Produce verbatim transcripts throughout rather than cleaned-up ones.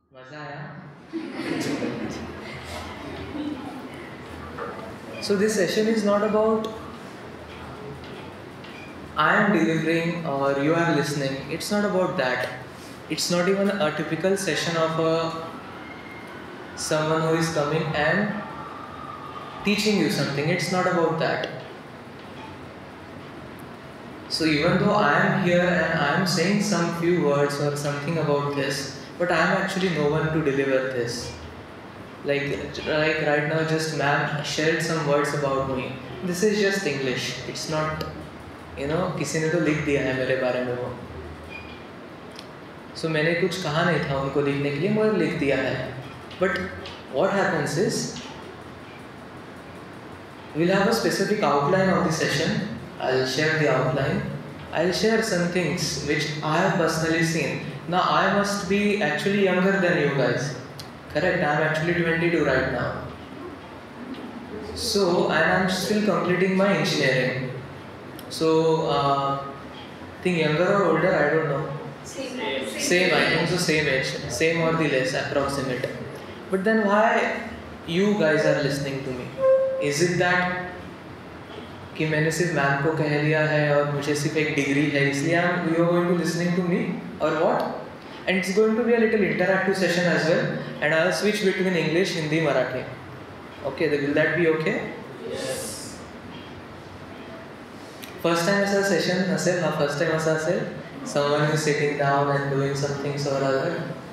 मजा आया? So this session is not about I am delivering or you are listening. It's not about that. It's not even a typical session of a someone who is coming and teaching you something. It's not about that. So even though I am here and I am saying some few words or something about this, but I am actually no one to deliver this. Like, like right now just ma'am shared some words about me. This is just English. It's not, you know, किसी ने तो लिख दिया है मेरे बारे में वो. So मैंने कुछ कहा नहीं था उनको लिखने के लिए, मगर लिख दिया है. But what happens is, we'll have a specific outline of the session. I'll share the outline. I'll share some things which I have personally seen. Now I must be actually younger than you guys. Correct, I am actually twenty-two right now. So, and I am still completing my engineering. So, uh, think younger or older, I don't know. Same. Same, I think so, same age. Same or the less, approximate. But then why you guys are listening to me? Is it that कि मैंने सिर्फ ma'am को कह लिया है और मुझे सिर्फ एक डिग्री है इसलिए you are going to listening to me or what? And it's going to be a little interactive session as well, and I'll switch between English, Hindi, Marathi. Okay, will that be okay? Yes. First time ऐसा session असेल ना, first time ऐसा असेल someone who is sitting down and doing some things or other.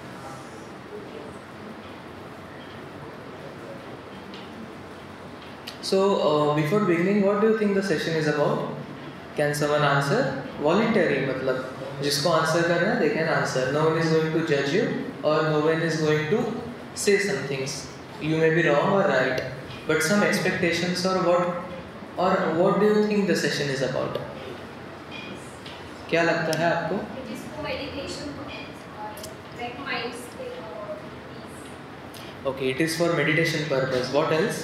So uh, before beginning, what do you think the session is about? Can someone answer? Voluntary मतलब जिसको answer करना है they can answer. No one is going to judge you or no one is going to say some things. You may be wrong or right, but some expectations or what or what do you think the session is about? क्या लगता है आपको? It is for meditation purpose, like mind state or peace. Okay, it is for meditation purpose. What else?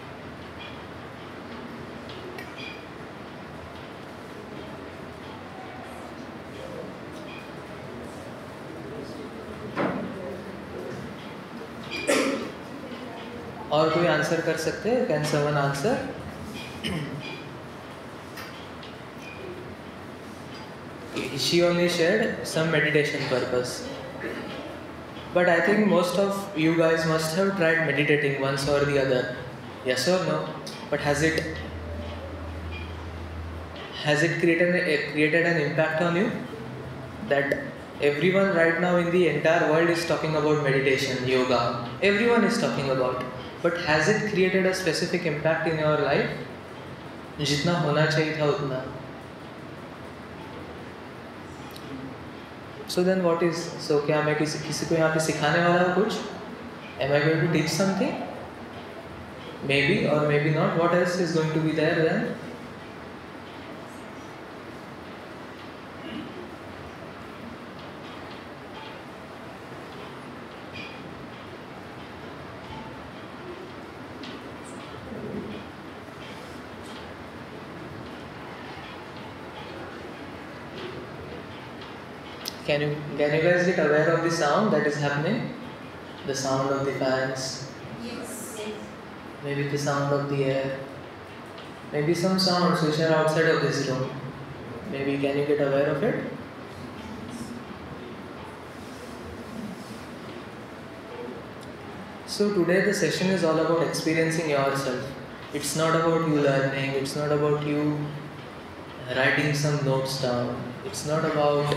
और कोई answer कर सकते हैं? Can someone answer? She only shared some meditation purpose, but I think most of you guys must have tried meditating once or the other. Yes or no? But has it has it created a, created an impact on you? That everyone right now in the entire world is talking about meditation, yoga. Everyone is talking about. But has it created a specific impact in your life? जितना होना चाहिए था उतना. So then what is? So क्या मैं किसी किसी को यहाँ पे सिखाने वाला हूँ कुछ? Am I going to teach something? Maybe or maybe not. What else is going to be there then? Can you can you guys get aware of the sound that is happening? The sound of the fans. Yes. Maybe the sound of the air. Maybe some sounds which are outside of this room. Maybe can you get aware of it? So today the session is all about experiencing yourself. It's not about you learning. It's not about you writing some notes down. It's not about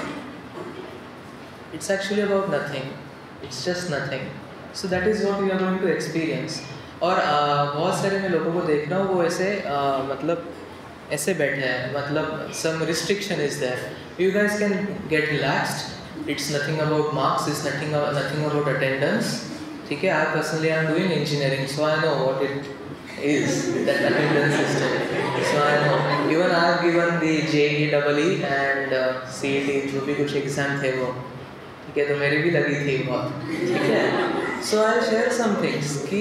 It's actually about nothing. It's just nothing. So that is what we are going to experience. और uh, बहुत सारे मैं लोगों को देख रहा हूँ वो ऐसे uh, मतलब ऐसे बैठे हैं, मतलब some restriction is there. You guys can get relaxed. It's nothing about marks. It's nothing nothing about attendance. ठीक है? I personally am doing engineering, so I know what it is, that attendance system. So I know. Even I have given the J E E E and uh, C E T जो भी कुछ exam थे वो. ठीक है, तो मेरी भी लगी थी बहुत. ठीक है? So I'll share some things कि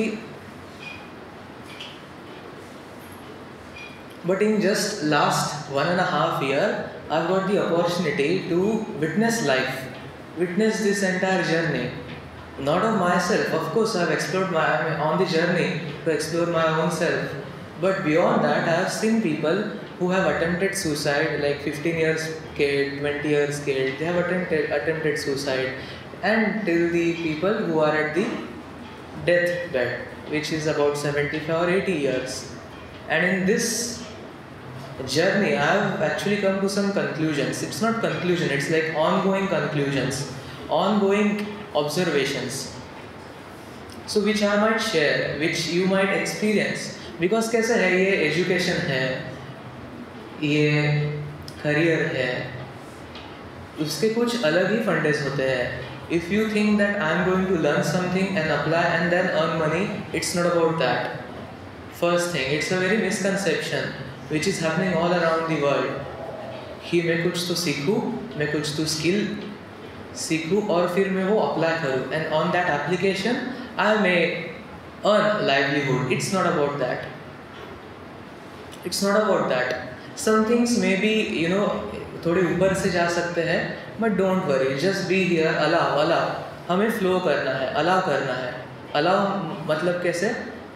but in just last one and a half year I've got the opportunity to witness life, witness this entire journey. Not of myself, of course I have explored my, I am on the journey to explore my own self. But beyond that, I have seen people who have attempted suicide, like fifteen years kid, twenty years kid, they have attempted, attempted suicide. And till the people who are at the deathbed, which is about seventy-five or eighty years. And in this journey, I have actually come to some conclusions. It's not conclusion, it's like ongoing conclusions, ongoing observations. So which I might share, which you might experience. Because कैसा है ये education है, ये career है, उसके कुछ अलग ही फंडेस होते हैं. If you think that I am going to learn something and apply and then earn money, it's not about that. First thing, it's a very misconception which is happening all around the world. कि मैं कुछ तो सीखूं, मैं कुछ तो skill सीखूं और फिर मैं वो अप्लाई करूं. And on that application, I may earn livelihood. It's not about that. It's not about that. Some things may be, you know, थोड़े ऊपर से जा सकते हैं, but don't worry, just be here, allow, allow. हमें flow करना है, allow करना है. Allow मतलब कैसे?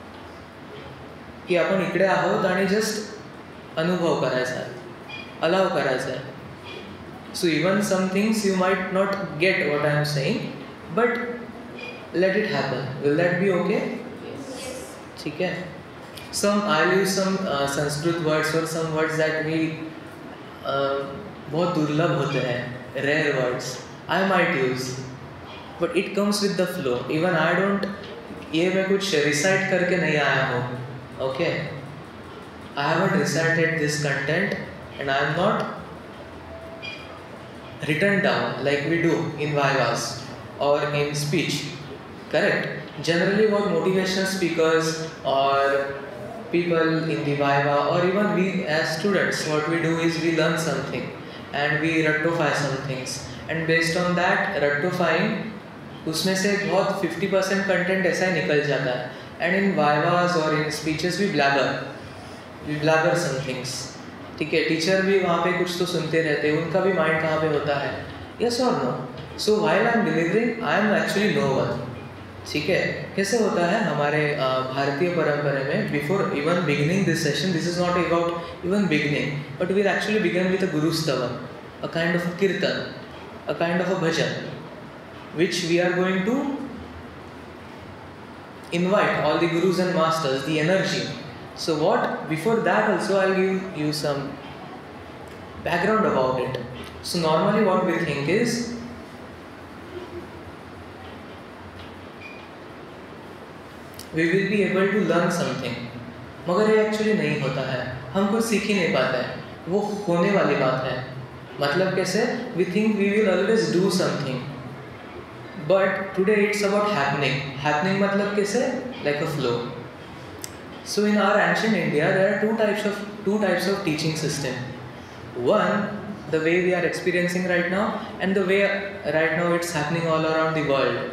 की आपण इकडे आहोत आणि जस्ट अनुभव करायचा आहे, allow करायचा आहे. So even some things you might not get what I am saying, but let it happen. Will that be okay? Yes. ठीक है. Some I'll use some uh, Sanskrit words or some words that we uh, बहुत दुर्लभ होते हैं, rare words. I might use, but it comes with the flow. Even I don't, ये मैं कुछ recite करके नहीं आया हूँ. Okay, I haven't recited this content and I am not written down like we do in vivas or in speech. Correct? Generally what motivational speakers or people in the viva or even we as students, what we do is we learn something and we rectify some things, and based on that rectifying उसमें से बहुत fifty percent content ऐसा ही निकल जाता है. And in vivas or in speeches we blabber, we blabber some things. ठीक है, teacher भी वहाँ पे कुछ तो सुनते रहते हैं, उनका भी माइंड कहाँ पे होता है. Yes or no? So while I am delivering, I am actually no one. ठीक है, कैसे होता है हमारे भारतीय परंपरा में, before even beginning this session, this is not about even beginning, but we actually began with a guru stavan, a kind of a kirtan, a kind of a bhajan, which we are going to invite all the gurus and masters, the energy. So what, before that also I'll give you some background about it. So normally what we think is, we will be able to learn something, मगर ये actually नहीं होता है. हम कुछ सीख ही नहीं पाते हैं, वो होने वाली बात है. मतलब कैसे? We think we will always do something, but today it's about happening. Happening मतलब कैसे? Like a flow. So in our ancient India, there are two types of two types of teaching system. One, the way we are experiencing right now, and the way right now it's happening all around the world.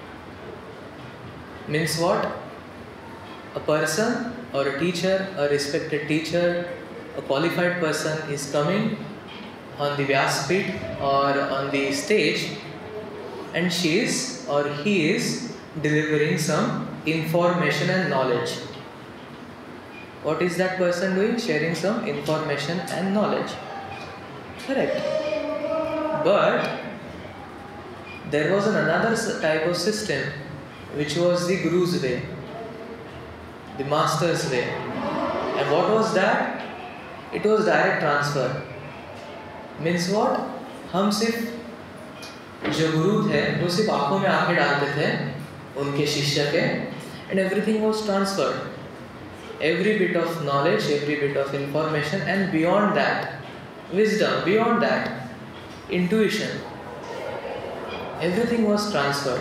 Means what? A person or a teacher, a respected teacher, a qualified person is coming on the Vyaspeeth or on the stage, and she is or he is delivering some information and knowledge. What is that person doing? Sharing some information and knowledge. Correct. But there was another type of system, which was the Guru's way, the Master's way. And what was that? It was direct transfer. Means what? हम सिर्फ जो गुरु थे वो सिर्फ आँखों में आँखें डालते थे उनके शिष्य के, and everything was transferred. Every bit of knowledge, every bit of information, and beyond that, wisdom, beyond that, intuition, everything was transferred.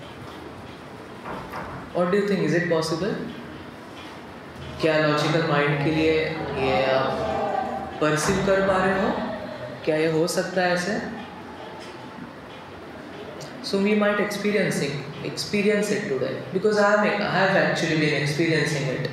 What do you think? Is it possible? क्या लॉजिकल माइंड के लिए ये आप perceive कर पा रहे हो? क्या ये हो सकता है ऐसे? So we might experiencing experience it today because I have I have actually been experiencing it.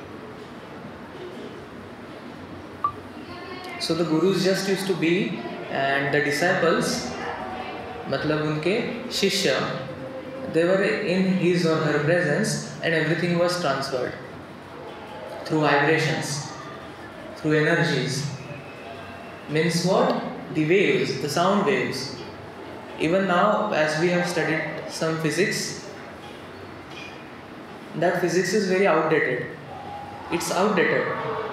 So the gurus just used to be and the disciples मतलब उनके शिष्य, they were in his or her presence and everything was transferred through vibrations, through energies. Means what? The waves, the sound waves. Even now, as we have studied some physics, that physics is very outdated. It's outdated.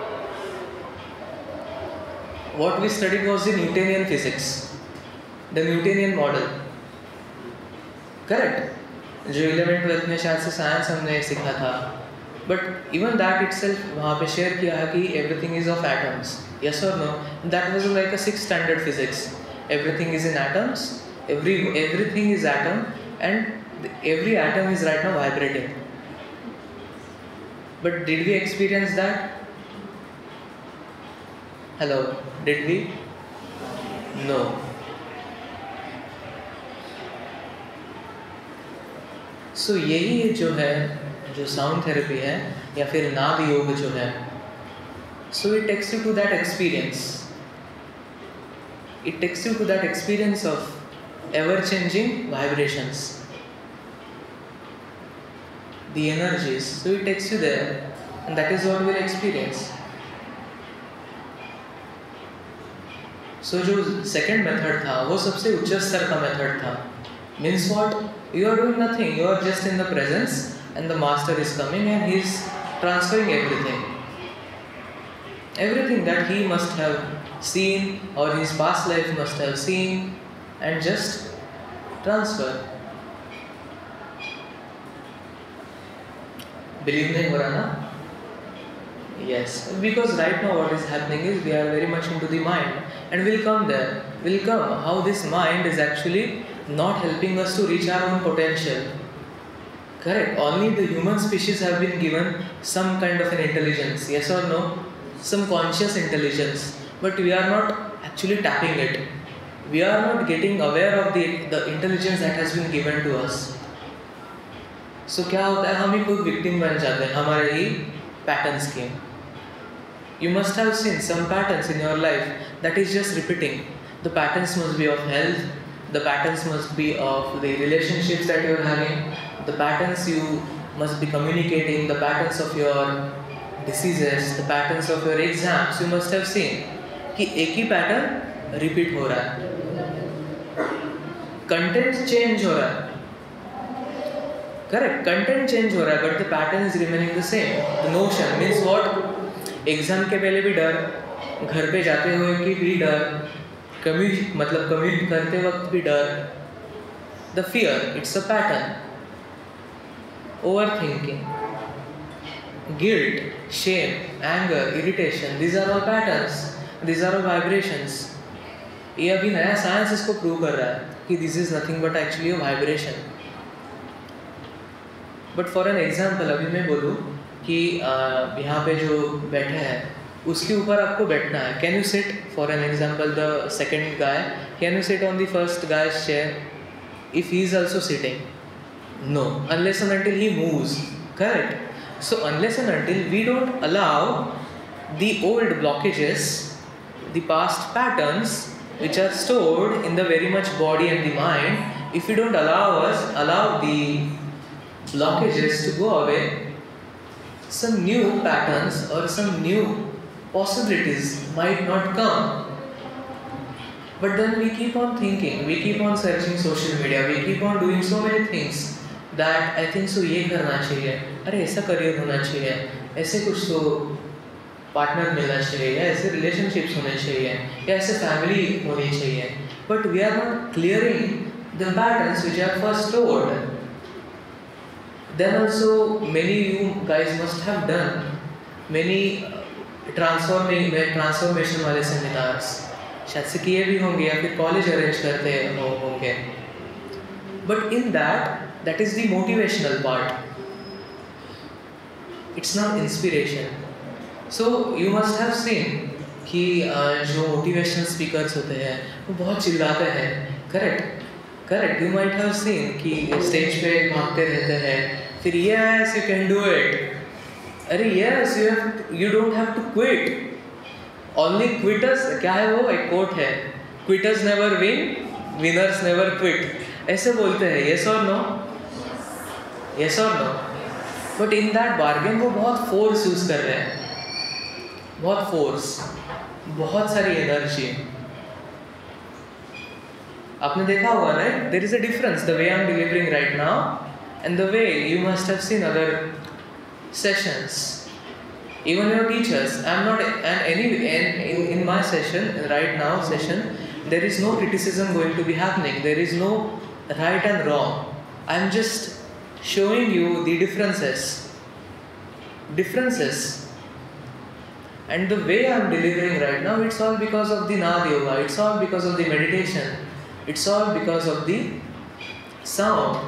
What we studied was the Newtonian physics, the Newtonian model. Correct? जो eleventh twelfth में शायद से science हमने सीखा था, but even that itself वहाँ पे share किया है कि everything is of atoms. Yes और no? That was like a six standard physics. Everything is in atoms, every everything is atom and every atom is right now vibrating. But did we experience that? Hello, did we? No. So so, यही जो है, जो sound therapy है या फिर नाद yoga जो है, so it takes you to that experience. It takes you to that experience of ever changing vibrations, the energies. So it takes you there and that is what we will experience. So जो second method था वो सबसे उच्च स्तर का method था. Means what? You are doing nothing. You are just in the presence, and the master is coming and he is transferring everything. Everything that he must have seen or his past life must have seen, and just transfer. Believe नहीं हो रहा ना? Yes, because right now what is happening is we are very much into the mind, and we'll come there. We'll come how this mind is actually not helping us to reach our own potential. Correct? Only the human species have been given some kind of an intelligence, yes or no? Some conscious intelligence, but we are not actually tapping it. We are not getting aware of the the intelligence that has been given to us. So क्या होता है? हम ही खुद victim बन जाते हैं हमारे ही patterns के. You must have seen some patterns in your life that is just repeating. The patterns must be of health. The patterns must be of the relationships that you are having. The patterns you must be communicating. The patterns of your diseases. The patterns of your exams. You must have seen कि एक ही pattern repeat हो रहा है. Content change हो रहा है. Correct? Content change हो रहा है, but the pattern is remaining the same. The notion means what? Exam के पहले भी डर, घर पे जाते हुए की भी डर, कम्यूट मतलब कम्यूट करते वक्त भी डर. The fear, it's a pattern. Over thinking, guilt, shame, anger, irritation, these are all patterns, these are all vibrations. ये अभी नया साइंस इसको प्रूव कर रहा है कि this is nothing but actually a vibration. But for an example अभी मैं बोलूँ कि यहाँ पे जो बैठे हैं उसके ऊपर आपको बैठना है. Can you sit? For an example the second guy, can you sit on the first guy's chair if he is also sitting? No, unless and until he moves. Correct? So unless and until we don't allow the old blockages, the past patterns which are stored in the very much body and the mind, if we don't allow us allow the blockages to go away, some new patterns or some new possibilities might not come. But then we keep on thinking, we keep on searching social media, we keep on doing so many things that I think so ये करना चाहिए, अरे ऐसा career होना चाहिए, ऐसे कुछ तो पार्टनर मिलना चाहिए, या ऐसे रिलेशनशिप्स होने चाहिए, या ऐसे फैमिली होनी चाहिए. But we are not clearing the patterns which are first stored. Then also many you guys must have done many transforming transformation वाले सेमिनार्स शायद से किए भी होंगे या फिर कॉलेज अरेंज करते हो होंगे. But in that that is the motivational part. It's not inspiration. So you must have seen कि जो मोटिवेशनल स्पीकर्स होते हैं वो बहुत चिल्लाते हैं. Correct? Correct. You might have seen कि स्टेज पे भागते रहते हैं, फिर yes you can do it. अरे yes you have, you don't have to quit. Only quitters, क्या है वो एक कोट है, quitters never win, winners never quit, ऐसे बोलते हैं. यस और नो? यस और no? But in that bargain वो बहुत फोर्स यूज कर रहे हैं, बहुत फोर्स, बहुत सारी एनर्जी. आपने देखा होगा right, there is a difference the way I am delivering right now and the way you must have seen other sessions. Even your teachers, I am not, and any in, in, in my session right now session, there is no criticism going to be happening. There is no right and wrong. I am just showing you the differences, differences, and the way I am delivering right now, it's all because of the Nad Yoga. It's all because of the meditation. It's all because of the sound.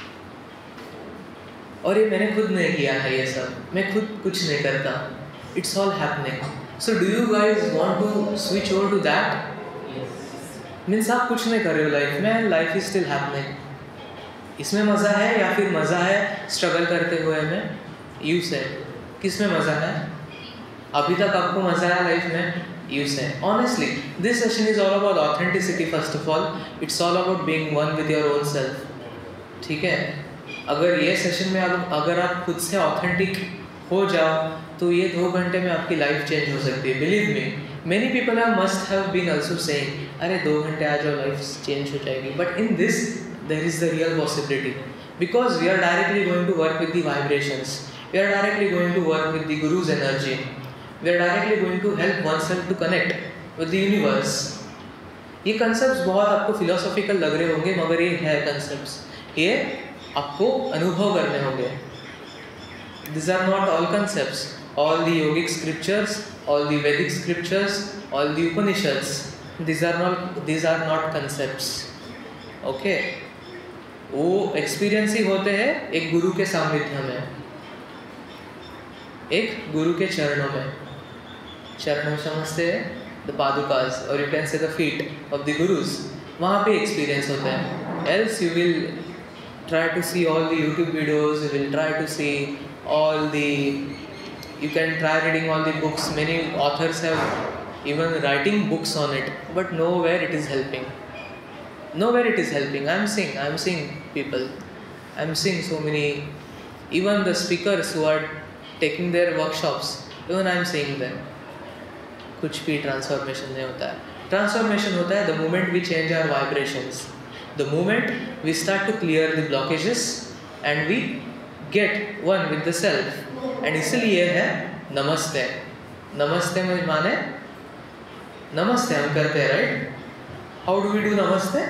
और ये मैंने खुद नहीं किया है, ये सब मैं खुद कुछ नहीं करता. It's all happening. So do you guys want to switch over to that? Means आप कुछ नहीं कर रहे हो लाइफ में, लाइफ इज स्टिल हैपनिंग. इसमें मज़ा है या फिर मज़ा है स्ट्रगल करते हुए में? यू से किस में मज़ा है? अभी तक आपको मज़ा आया लाइफ में? You say honestly this session is all about authenticity. First of all it's all about being one with your own self. ठीक है, अगर ये सेशन में आप अगर आप खुद से ऑथेंटिक हो जाओ तो ये दो घंटे में आपकी लाइफ चेंज हो सकती है. Believe me, many people have must have been also saying अरे दो घंटे आ जाओ लाइफ चेंज हो जाएगी. But in this there is the real possibility because we are directly going to work with the vibrations. We are directly going to work with the guru's energy. We are directly going to help one self to connect with the universe. ये concept बहुत आपको philosophical लग रहे होंगे मगर ये है concept, ये आपको अनुभव करने होंगे. These are not all concepts. All the yogic scriptures, all the Vedic scriptures, all the Upanishads, these are not these are not concepts. Okay? वो एक्सपीरियंस ही होते हैं एक गुरु के सानिध्य में, एक गुरु के चरणों में. चरणों समझते हैं द पादुकास और you can say the feet of the gurus. वहाँ पे एक्सपीरियंस होता है. Else you will try to see all the YouTube videos, you will try to see all the, you can try reading all the books. Many authors have even writing books on it, but nowhere it is helping. Nowhere it is helping. I am seeing, I am seeing people, I am seeing so many, even the speakers who are taking their workshops, even I am seeing them. कुछ भी transformation नहीं होता है. Transformation होता है the moment we change our vibrations. The moment we start to clear the blockages and we get one with the self. And इसलिए है नमस्ते. नमस्ते में माने नमस्ते हम करते हैं right? How do we do namaste?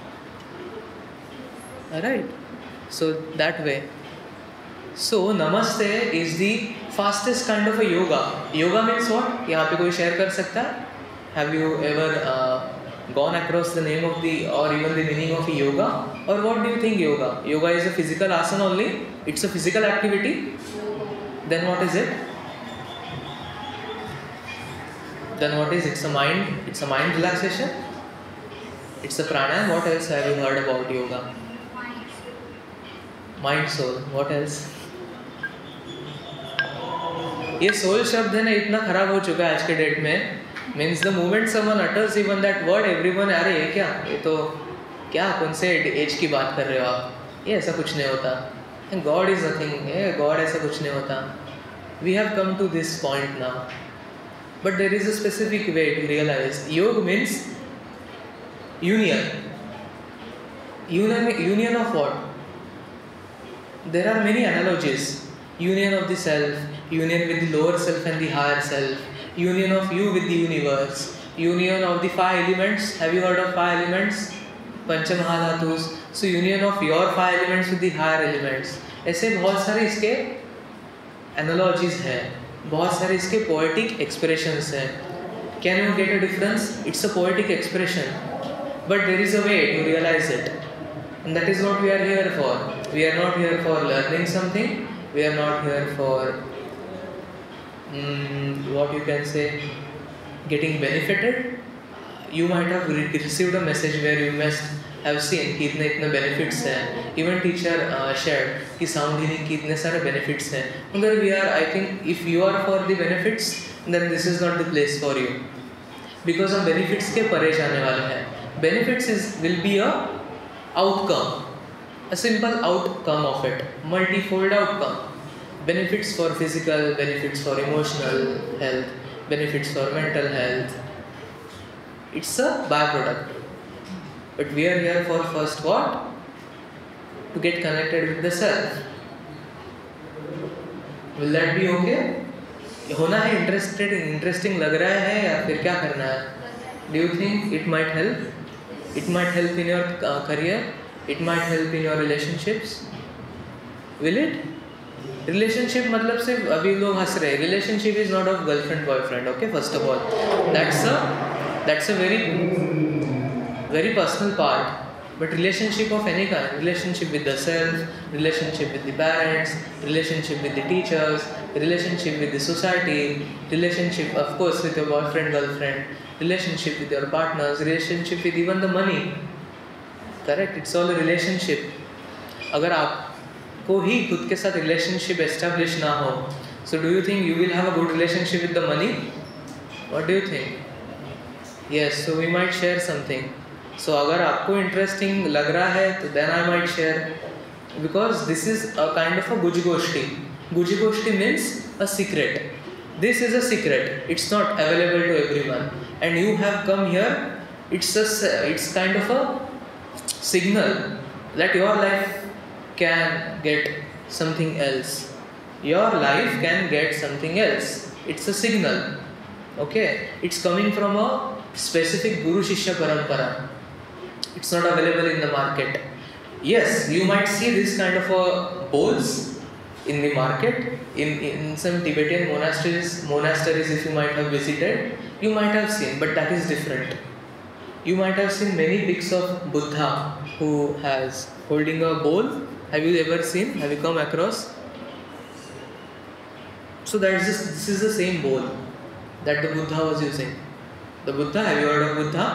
Right? So that way. So namaste is the fastest kind of a yoga. Yoga means what? यहाँ पे कोई शेयर कर सकता है? Have you ever uh, gone across the name of the or even the meaning of yoga? Or what do you think yoga? Yoga is a physical asana only? It's a physical activity? Then what is it? Then what is it? It's a mind, it's a mind relaxation? It's a pranayama. What else have you heard about yoga? Mind, soul. What else? ये soul शब्द है ना इतना खराब हो चुका है आज के डेट में. Means the moment someone utters even that word, everyone अरे ये क्या, ये तो क्या कौन से एज की बात कर रहे हो आप, ये ऐसा कुछ नहीं होता. And God is nothing, ये God ऐसा कुछ नहीं होता. We have come to this point now, but there is a specific way to realize. Yoga means union. Union, union of what? There are many analogies. Union of the self, union with the lower self and the higher self, union of you with the universe, union of the five elements. Have you heard of five elements? Panchamahadhatus. So union of your five elements with the higher elements. ऐसे बहुत सारे इसके analogies हैं, बहुत सारे इसके poetic expressions हैं. Can you get a difference? It's a poetic expression, but there is a way to realize it, and that is what we are here for. We are not here for learning something. We are not here for Mm, what you can say getting benefited. You might have re- received a message where you must have seen कि इतने इतने benefits हैं. Even teacher uh, shared कि sound healing की इतने सारे benefits हैं. मगर we are, I think if you are for the benefits, then this is not the place for you. Because हम बेनिफिट्स के परे जाने वाले हैं. Benefits is will be a outcome, a simple outcome of it, multifold outcome. Benefits for physical, benefits for emotional health, benefits for mental health. It's a byproduct. But we are here for first what? To get connected with the self. Will that be okay? होना है, interested, interesting लग रहा है या फिर क्या करना है? Do you think it might help? It might help in your uh, career. It might help in your relationships. Will it? Relationship मतलब सिर्फ अभी लोग हंस रहे हैं. Relationship is not of girlfriend boyfriend. Okay, first of all, that's a that's a very very personal part. But relationship of any kind, relationship with the self, relationship with the parents, relationship with the teachers, relationship with the society, relationship of course with your boyfriend, girlfriend, relationship with your partners, relationship with even the money. Correct? It's all a relationship. अगर आपको ही खुद के साथ relationship establish ना हो, so do you think you will have a good relationship with the money? What do you think? Yes, so we might share something. So अगर आपको interesting लग रहा है तो then I might share, because this is a kind of a Gujigoshti. Gujigoshti means a secret. This is a secret. It's not available to everyone. And you have come here. It's a it's kind of a signal that your life can get something else. Your life can get something else. It's a signal. Okay? It's coming from a specific Guru-Shishya Parampara. It's not available in the market. Yes, you might see this kind of a bowls in the market, in, in some Tibetan monasteries, monasteries if you might have visited, you might have seen, but that is different. You might have seen many pics of Buddha who has holding a bowl. Have you ever seen? Have you come across? So that is just, this is the same bowl that the Buddha was using. The Buddha, have you heard of Buddha?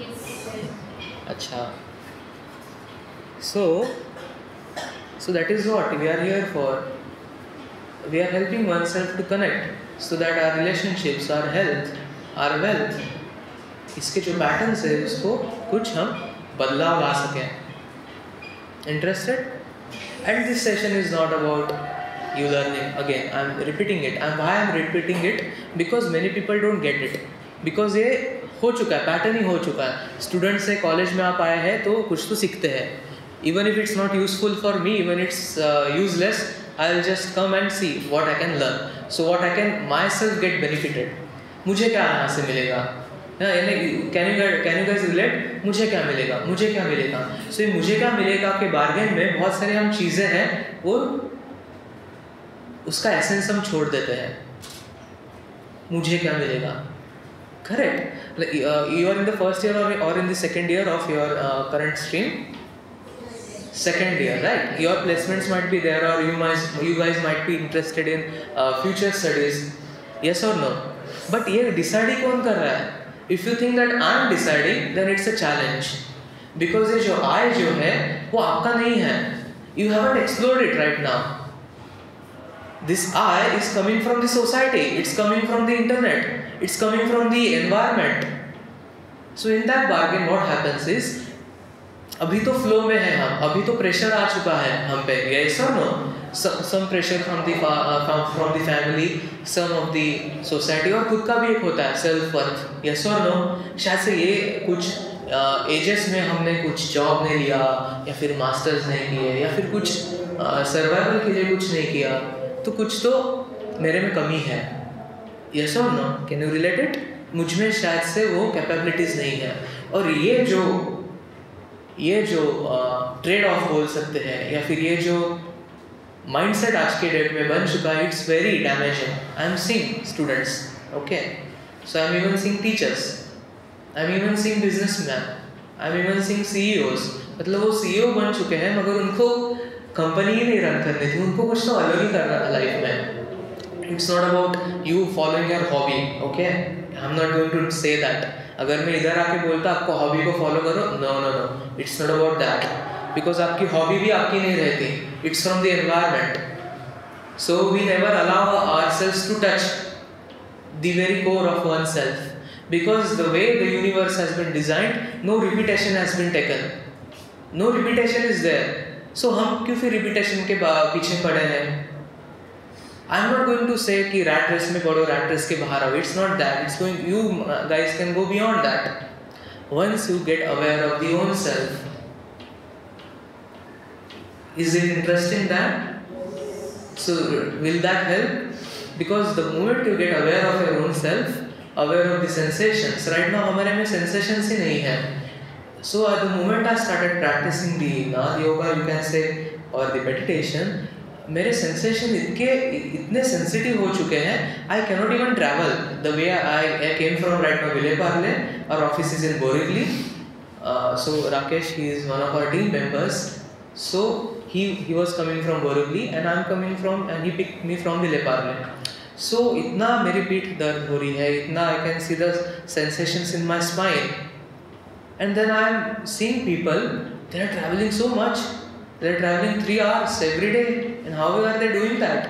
Acha. So, so that is what we are here for. We are helping oneself to connect so that our relationships, our health, our wealth, इसके जो patterns है उसको कुछ हम बदलाव ला सकें. Interested? And this session is not about you learning. Again, I am repeating it. And why I am repeating it? Because many people don't get it. Because ये हो चुका है, पैटर्न ही हो चुका है. स्टूडेंट से कॉलेज में आप आए हैं तो कुछ तो सीखते हैं. Even if it's not useful for me, even it's useless, I will just come and see what I can learn, so what I can my self get benefited. मुझे क्या यहाँ से मिलेगा? Can you can you guys relate? मुझे क्या मिलेगा, मुझे क्या मिलेगा? सो ये मुझे क्या मिलेगा के बार्गेन में बहुत सारी हम चीज़ें हैं वो उसका एसेंस हम छोड़ देते हैं. मुझे क्या मिलेगा? Correct. Like, uh, you are in the first year or, or in the second year of your uh, current stream. Second year, right? Your placements might be there, or you might, you guys might be interested in uh, future studies. Yes or no? But ये decide कौन कर रहा है? If you think that I am deciding, then it's a challenge. Because ये जो I जो है वो आपका नहीं है. You haven't explored it right now. This I is coming from the society. It's coming from the internet. It's coming from the environment. So in that bargain, what happens is, अभी तो flow में है हम, अभी तो pressure आ चुका है हम पे. Yes or no? Some, some pressure from the uh, from, from the family, some of the society, और खुद का भी एक होता है self worth. Yes or no? शायद से ये कुछ एजेस uh, में हमने कुछ जॉब नहीं लिया, या फिर मास्टर्स नहीं किए, या फिर कुछ सर्वाइवल uh, के लिए कुछ नहीं किया, तो कुछ तो मेरे में कमी है. Yes or no? Can you relate it? मुझ में शायद से वो कैपेबिलिटीज़ नहीं है. और ये जो ये जो ट्रेड ऑफ बोल सकते हैं, या फिर ये जो माइंडसेट आज के डेट में बन चुका है, it's very damaging. I am seeing students, okay, so I am even seeing teachers, I am even seeing businessman, I am even seeing CEOs. मतलब वो सीईओ बन चुके हैं मगर उनको कंपनी ही नहीं रन करनी थी, उनको कुछ तो अलग ही करना था लाइफ में. It's not about you following your hobby, okay? I'm not going to say that. अगर मैं इधर आके बोलता आपको हॉबी को फॉलो करो, no no no, it's not about that. Because आपकी हॉबी भी आपकी नहीं रहती. It's from the environment. So we never allow ourselves to touch the very core of oneself. Because the way the universe has been designed, no repetition has been taken. No repetition is there. So हम क्यों फिर repetition के पीछे पड़े हैं? I'm not going to say कि rat race में पढ़ो, rat race के बाहर आओ. It's not that. It's going. You guys can go beyond that. Once you get aware of the own self, is it interesting that? So will that help? Because the moment you get aware of your own self, aware of the sensations. Right now हमारे में sensations ही नहीं है. So at the moment I started practicing the Nad yoga, you can say, or the meditation, मेरे sensation इतने इतने sensitive हो चुके हैं, I cannot even travel the way I I came from right now Vile Parle, our office is in Borivali. So Rakesh, he is one of our team members. So he he was coming from Borivali and I am coming from and he picked me from Vile Parle. So इतना मेरी पीठ दर्द हो रही है, इतना I can see the sensations in my spine. And then I am seeing people, they are traveling so much. They are traveling three hours every day, and how are they doing that?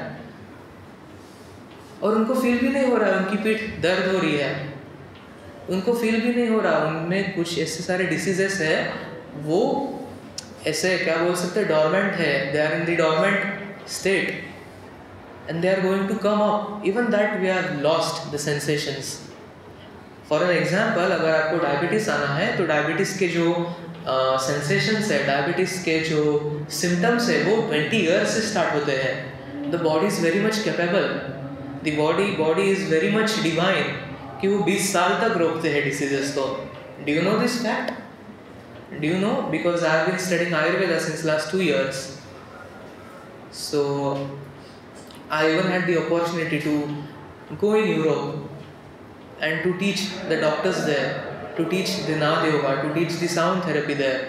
और उनको feel भी नहीं हो रहा, उनकी पीठ दर्द हो रही है, उनको फील भी नहीं हो रहा, उनमें कुछ ऐसे सारे डिसीजेस है, वो ऐसे क्या बोल सकते हैं, डॉर्मेंट है, they are in the dormant state, and they are going to come up. Even that we have lost the sensations. For an example, अगर आपको डायबिटीज आना है तो डायबिटीज के जो सेंसेशंस uh, है, डायबिटीज के जो सिम्टम्स है, वो ट्वेंटी ईयर्स से स्टार्ट होते हैं. The body is very much capable, the body body is very much divine कि वो बीस साल तक रोकते हैं डिसीजेस को. Do you know this fact? Do you know? Because I have been studying Ayurveda since last two years. So I even had the opportunity to go in Europe and to teach the doctors there, to teach the Nad yoga, to teach the sound therapy there,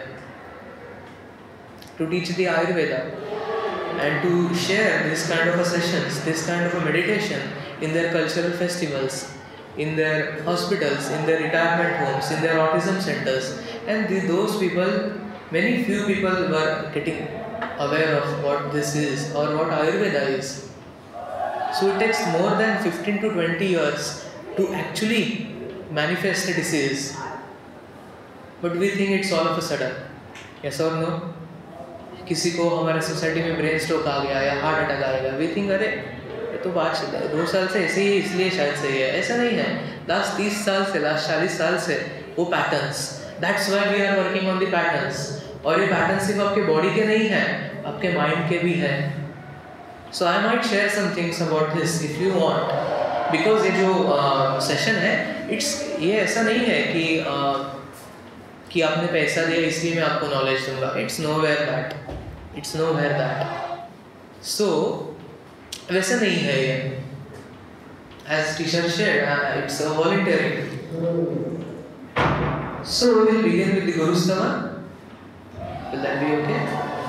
to teach the Ayurveda, and to share this kind of a sessions, this kind of a meditation in their cultural festivals, in their hospitals, in their retirement homes, in their autism centers. And the, those people, many few people were getting aware of what this is or what Ayurveda is. So it takes more than fifteen to twenty years to actually manifest a disease, but we think it's all of a sudden. Yes or no? किसी को हमारे society में brain stroke आ गया या heart attack आएगा, we think अरे ये तो बात चल रहा है, दो साल से ऐसे ही इसलिए शायद सही है. ऐसा नहीं है. लास्ट तीस साल से, लास्ट चालीस साल से वो patterns, that's why we are working on the patterns. और ये पैटर्न सिर्फ आपके बॉडी के नहीं है, आपके माइंड के भी है. So I might share some things about this if you want, because ये जो सेशन uh, है, इट्स ये ऐसा नहीं है कि uh, कि आपने पैसा दिया इसलिए मैं आपको नॉलेज दूंगा. It's nowhere that, it's nowhere that. So वैसा नहीं है ये. As teacher shared, it's a volunteering. So we will begin with the Gurustava. Will that be okay?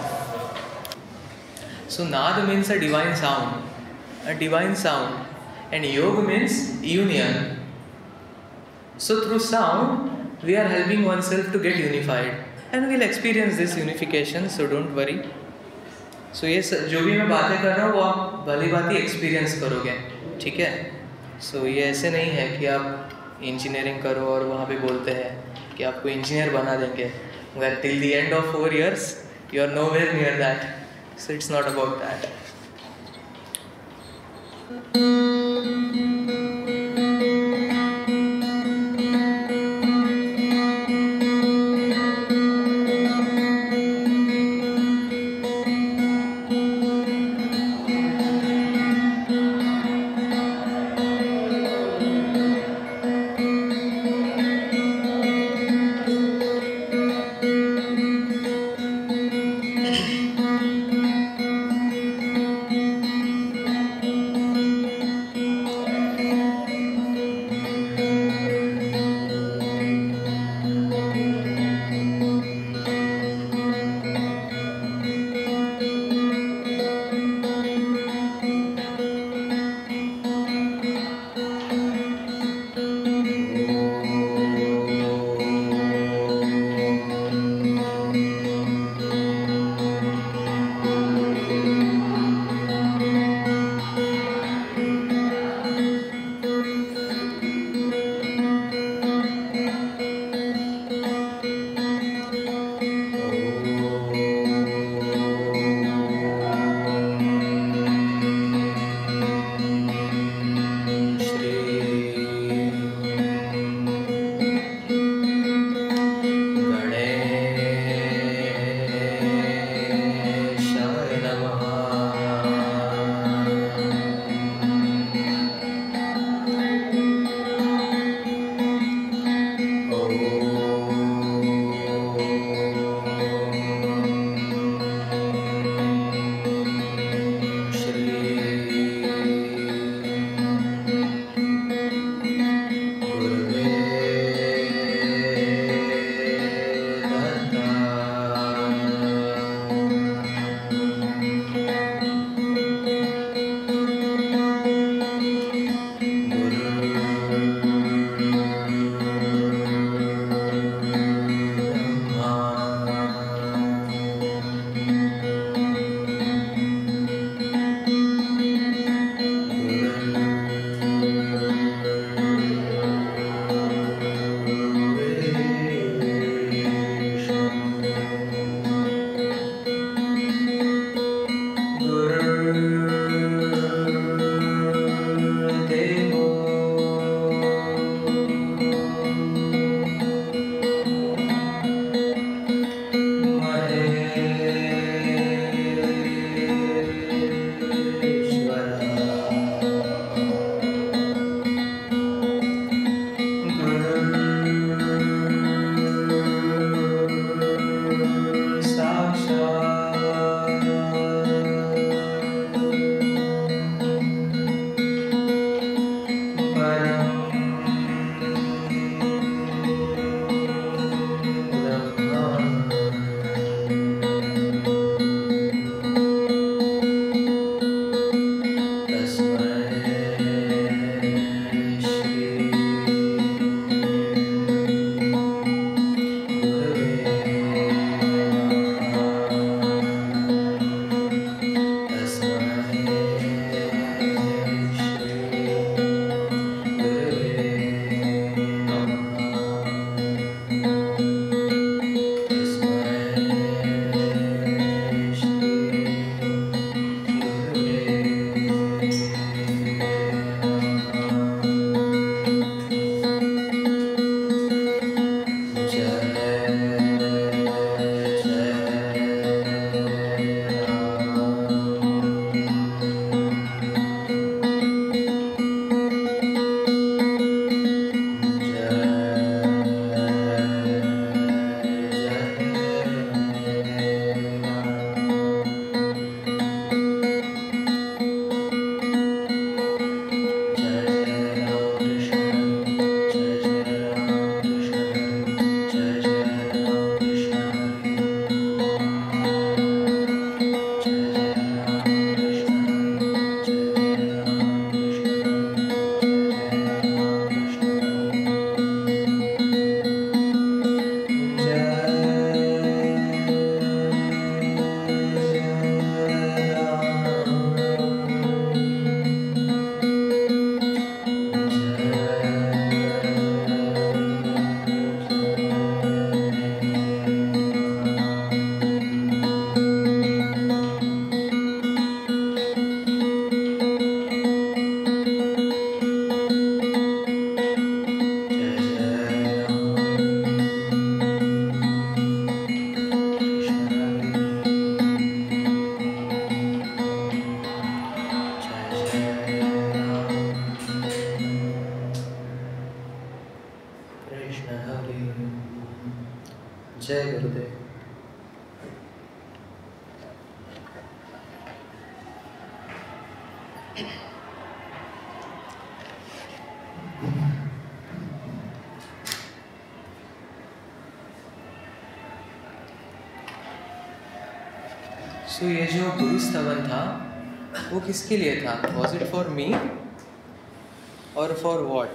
So Nada means a divine sound, a divine sound, and yoga means union. So through sound we are helping oneself to get unified, and we'll experience this unification, so don't worry. So ये जो भी मैं बातें कर रहा हूँ वो आप भली बात ही एक्सपीरियंस करोगे, ठीक है? सो ये ऐसे नहीं है कि आप इंजीनियरिंग करो और वहाँ पे बोलते हैं कि आपको इंजीनियर बना देंगे. Well, till the end of four years you are nowhere near that, so it's not about that. जय गुरुदेव। सो so, ये जो गुरु स्तवन था वो किसके लिए था? वॉज इट फॉर मी और for what?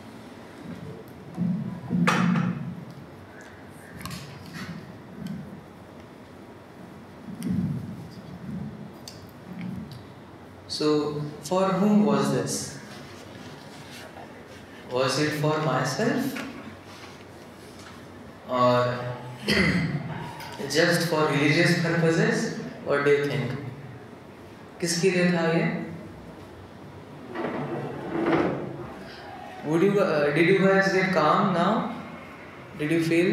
So, for whom was this? Was it for myself or just for religious purposes? What do you think? किसके लिए था ये? Would you uh, did you guys get calm now? Did you feel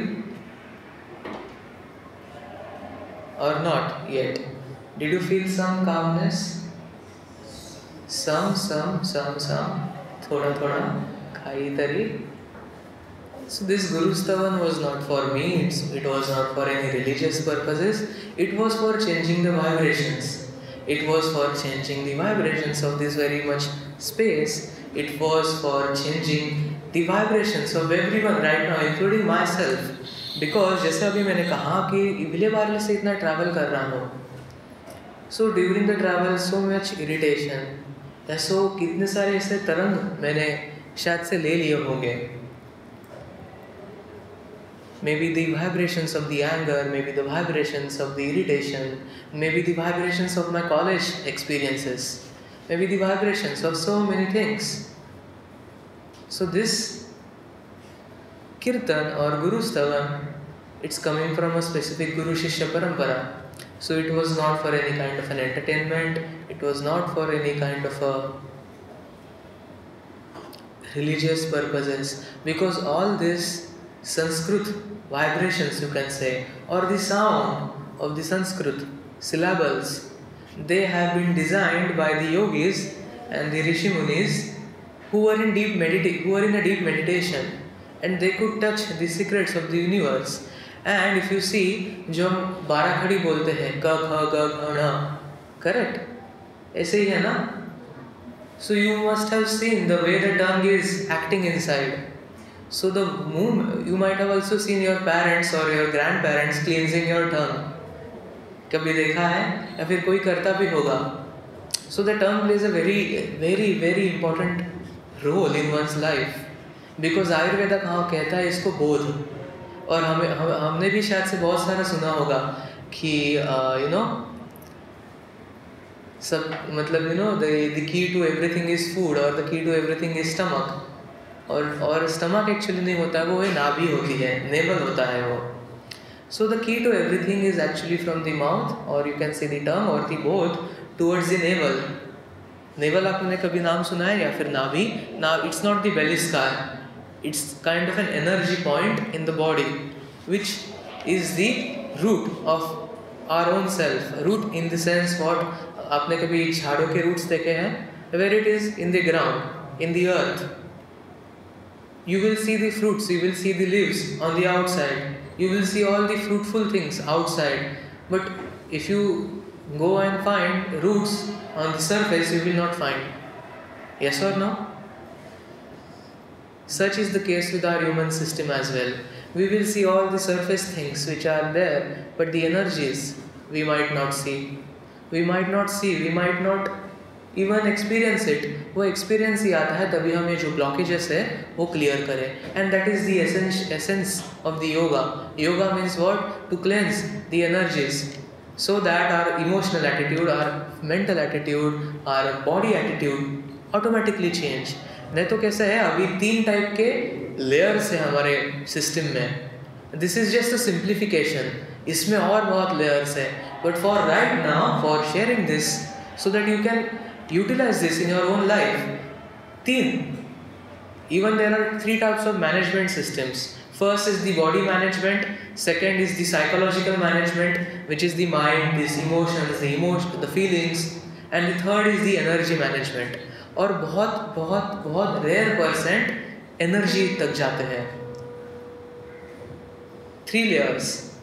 or not yet? Did you feel some calmness? Some, some, some, some. थोड़ा थोड़ा खाई तरी. So this Guru Stavan was not for me, it's, it was not for any religious purposes, it was for changing the vibrations. It was for changing the vibrations of this very much space. It was for changing the vibrations of everyone right now, including myself. Because जैसे अभी मैंने कहा कि विले वाले से इतना travel कर रहा हूँ. So during the travel so much irritation. So कितने सारे ऐसे तरंग मैंने शायद से ले लिए होंगे. Maybe the vibrations of the anger, maybe the vibrations of the irritation, maybe the vibrations of my college experiences, maybe the vibrations of so many things. So this Kirtan or Guru Stavan, it's coming from a specific Guru-Shishya Parampara. So it was not for any kind of an entertainment, it was not for any kind of a religious purposes, because all this Sanskrit vibrations, you can say, or the sound of the Sanskrit syllables, they have been designed by the yogis and the rishi munis who were in deep medita- who were in a deep meditation, and they could touch the secrets of the universe. And if you see, जो हम बारह खड़ी बोलते हैं, क ख ग घ ण, correct? ऐसे ही है ना? So you must have seen the way the tongue is acting inside. So the moment, you might have also seen your parents or your grandparents cleansing your tongue. कभी देखा है या फिर कोई करता भी होगा. So the tongue plays a very, very, very important role in one's life. Because Ayurveda कहाँ कहता है इसको बोध. और हमें हम, हमने भी शायद से बहुत सारा सुना होगा कि यू नो सब मतलब you know the the key to everything is food और the key to everything is stomach. और और स्टमक एक्चुअली नहीं होता है, वो है नाभि होती है, नेवल होता है वो. So the key to everything is actually from the mouth और you can see the tongue और the both towards the navel. Navel आपने कभी नाम सुना है या फिर नाभि? ना, it's not the belly scar. It's kind of an energy point in the body, which is the root of our own self. Root in the sense what? आपने कभी झाड़ों के roots देखे हैं? Where it is in the ground, in the earth. You will see the fruits, you will see the leaves on the outside. You will see all the fruitful things outside. But if you go and find roots on the surface, you will not find. Yes or no? Such is the case with our human system as well. We will see all the surface things which are there, but the energies we might not see. We might not see, we might not even experience it. वो experience ही आता है तभी हमें जो blockages है वो clear करें. And that is the essence, essence of the yoga. Yoga means what? To cleanse the energies, so that our emotional attitude, our mental attitude, our body attitude automatically change. नहीं तो कैसा है, अभी तीन type के layers हैं हमारे system में. This is just a simplification, इसमें और बहुत लेयर्स हैं. But for right now, for sharing this so that you can utilize this in your own life. तीन, even there are three types of management systems. First is the body management, second is the psychological management, which is the mind, these emotions, the emotion, the feelings, and the third is the energy management. और बहुत बहुत बहुत rare percent energy तक जाते हैं. Three layers.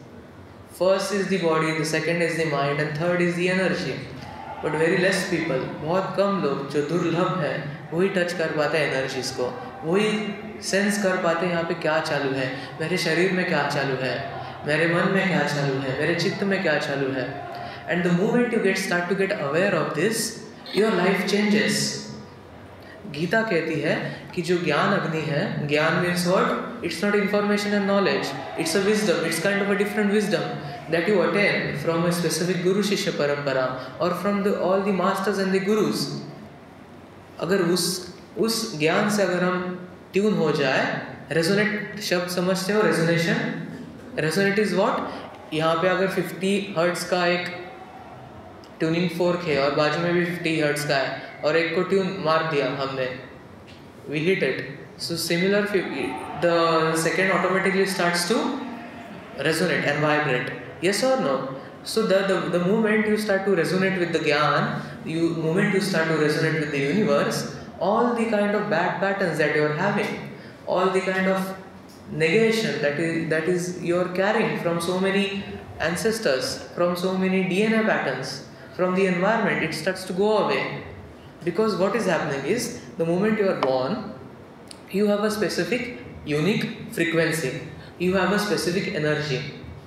First is the body, the second is the mind and third is the energy. But very less people, बहुत कम लोग जो दुर्लभ है वही टच कर पाते हैं एनर्जीज को, वही सेंस कर पाते हैं यहाँ पे क्या चालू है, मेरे शरीर में क्या चालू है, मेरे मन में क्या चालू है, मेरे चित्त में क्या चालू है. And the moment you get start to get aware of this, your life changes. Gita कहती है कि जो ज्ञान अग्नि है, ज्ञान means what? It's not information and knowledge, it's a wisdom, it's kind of a different wisdom that you attain from a specific Guru-Shishya Parampara or from the all the masters and the gurus. अगर उस उस ज्ञान से अगर हम tune हो जाए, resonate शब्द समझते हो, रेजोनेशन, रेजोनेट इज व्हाट? यहाँ पे अगर फिफ्टी हर्ट्ज का एक ट्यूनिंग फोर्क है और बाजू में भी फिफ्टी हर्ट्ज का है और एक को ट्यून मार दिया हमने, we hit it, so similar the second automatically starts to resonate and vibrate. Yes or no? So the, the the moment you start to resonate with the gyan, you moment you start to resonate with the universe, all the kind of bad patterns that you are having, all the kind of negation that is that is you are carrying from so many ancestors, from so many D N A patterns, from the environment, it starts to go away. Because what is happening is, the moment you are born, you have a specific unique frequency, you have a specific energy.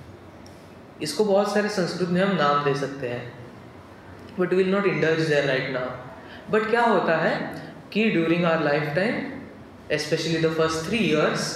इसको बहुत सारे संस्कृत में हम नाम दे सकते हैं, but will not indulge there right now. But क्या होता है कि during our life time, specially the first three years,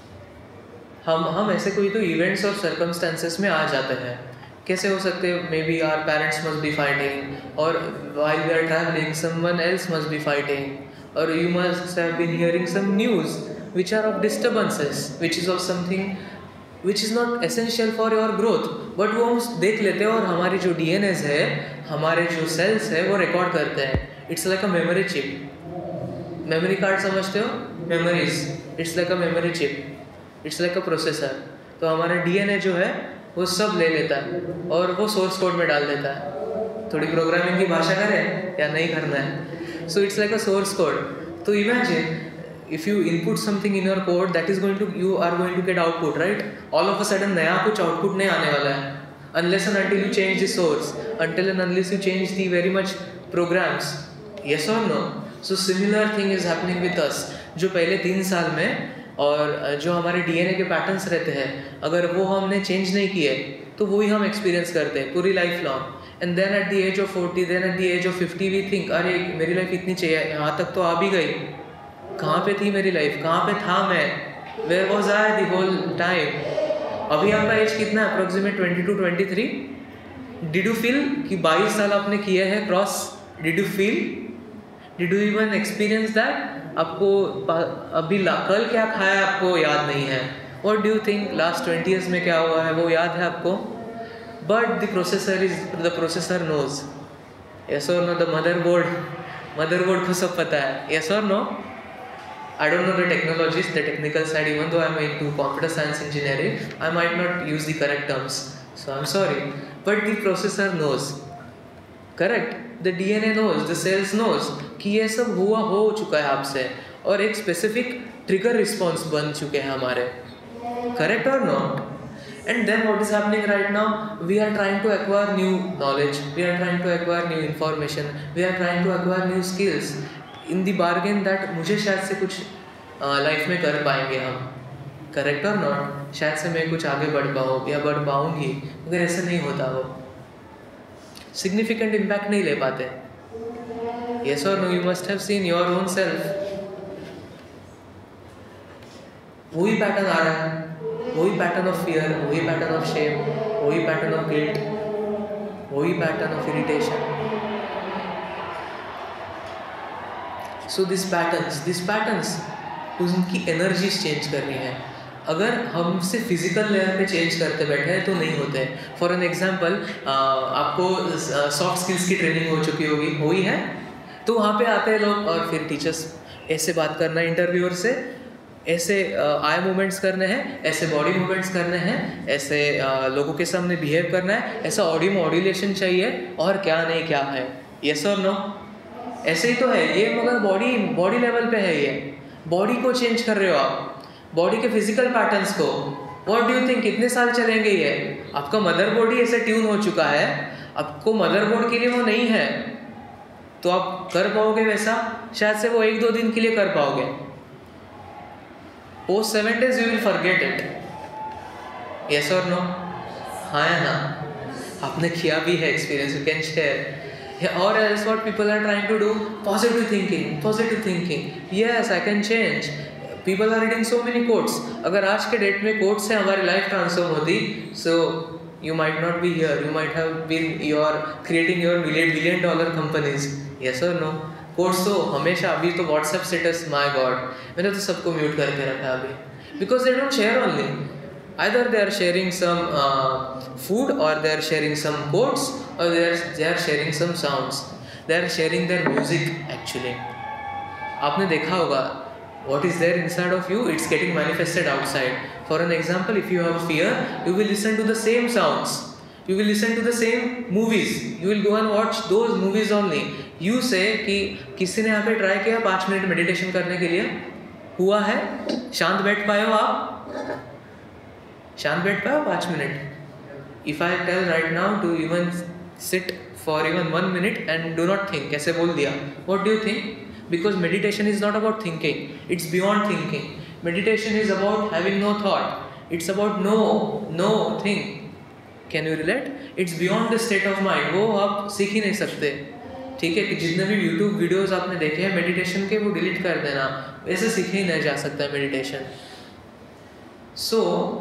हम हम ऐसे कोई तो इवेंट्स और सर्कमस्टेंसेस में आ जाते हैं. कैसे हो सकते हैं? Maybe our parents must be fighting, और while we are traveling someone else must be fighting, और you must have been hearing some news which are of disturbances, which is of something which is not essential for your growth, but वो हम देख लेते हैं और हमारी जो D N S है, हमारे जो सेल्स है वो रिकॉर्ड करते हैं. It's like a memory chip. Memory card समझते हो? Memories, it's like a memory chip, it's like a processor. तो हमारा डी एन ए जो है वो सब ले लेता है और वो सोर्स कोड में डाल देता है. थोड़ी प्रोग्रामिंग की भाषा करें या नहीं करना है? So it's like a source code. तो imagine if you input something in your code, that is going to, you are going to get output, right? All of a sudden नया कुछ output नहीं आने वाला है, unless and until you change the source, until and unless you change the very much programs. Yes or no? So similar thing is happening with us. जो पहले तीन साल में और जो हमारे डी एन ए के पैटर्न्स रहते हैं, अगर वो हमने चेंज नहीं किए तो वही हम एक्सपीरियंस करते हैं पूरी life long. And then at the age of forty, then at the age of fifty we think, अरे मेरी लाइफ इतनी चाहिए, यहाँ तक तो आ भी गई. कहाँ पे थी मेरी लाइफ? कहाँ पे था मैं? Where was I the whole time? अभी आपका एज कितना है? Approximate twenty two twenty three. Did you feel कि बाईस साल आपने किए हैं cross? Did you feel? Did you even experience that? आपको अभी कल क्या खाया आपको याद नहीं है. What do you think last twenty years में क्या हुआ है वो याद है आपको? But the processor is the processor knows. Yes और नो? द मदरबोर्ड, मदरबोर्ड को सब पता है. यस और no? I don't know the technologies, the technical side. Even though I'm into computer science engineering, I might not use the correct terms, so I'm sorry. But the processor knows, correct? The D N A knows, the cells knows कि ये सब हुआ हो चुका है आपसे, और एक specific trigger response बन चुके हैं हमारे, correct or not? And then what is happening right now? We are trying to acquire new knowledge, we are trying to acquire new information, we are trying to acquire new skills. In the bargain that मुझे शायद से कुछ life में कर पाएंगे हम, correct और not? शायद से मैं कुछ आगे बढ़ पाऊँ या बढ़ पाऊँगी, मगर ऐसा नहीं होता. वो सिग्निफिकेंट इम्पैक्ट नहीं ले पाते. येस और no? You must have seen your own self. वही पैटर्न आ रहा है, वही पैटर्न ऑफ फियर, वही पैटर्न ऑफ शेम, वही पैटर्न ऑफ गिल्ट, वही pattern of irritation. So this patterns this patterns उनकी एनर्जीज चेंज करनी है. अगर हम से फिजिकल लेवल पे चेंज करते बैठे हैं तो नहीं होते. फॉर एन एग्जांपल, आपको सॉफ्ट स्किल्स की ट्रेनिंग हो चुकी होगी, हुई है, तो वहाँ पे आते हैं लोग और फिर टीचर्स ऐसे बात करना है इंटरव्यूअर से, ऐसे आई मूवमेंट्स करने हैं, ऐसे बॉडी मूवमेंट्स करने हैं, ऐसे uh, लोगों के सामने बिहेव करना है, ऐसा ऑडियो मॉड्यूलेशन चाहिए, और क्या नहीं क्या है. यस और नो? ऐसे ही तो है ये, मगर बॉडी बॉडी लेवल पे है. ये बॉडी को चेंज कर रहे हो आप, बॉडी के फिजिकल पैटर्न्स को. व्हाट डू यू थिंक कितने साल चलेंगे ये? आपका मदरबोर्ड ही ऐसे ट्यून हो चुका है, आपको मदरबोर्ड के लिए वो नहीं है, तो आप कर पाओगे वैसा? शायद से वो एक दो दिन के लिए कर पाओगे, post seven days you will forget it. Yes और नो? हाँ या ना? आपने किया भी है experience, you can share. Or else what people are trying to do, positive thinking, positive thinking, yes I can change, people are reading so many quotes। अगर आज के डेट में quotes से हमारी लाइफ ट्रांसफॉर्म होती, so you might not be here, you might have been your creating your million billion dollar companies। yes or no? quotes तो हमेशा, अभी तो WhatsApp status, my god, मैंने तो सबको म्यूट करके रखा है अभी, because they don't share only, either they are sharing some uh, food, or they are sharing some quotes, or they are they are sharing some sounds, they are sharing their music actually। आपने देखा होगा what is there inside of you, it's getting manifested outside। for an example, if you have fear, you will listen to the same sounds, you will listen to the same movies, you will go and watch those movies only। you say कि किसी ने यहाँ पे try किया पाँच minute meditation करने के लिए, हुआ है? शांत बैठ पाए हो आप? शांत बैठ पाए हो पाँच minute? If I tell right now to even sit for even one minute and do not think, कैसे बोल दिया? What do you think? Because meditation is not about thinking, it's beyond thinking. Meditation is about having no thought, it's about no no thing. Can you relate? It's beyond the state of mind, वो आप सीख ही नहीं सकते। ठीक है, कि जितने भी यूट्यूब वीडियोस आपने देखे हैं मेडिटेशन के, वो डिलीट कर देना, वैसे सीखे ही नहीं जा सकता meditation. So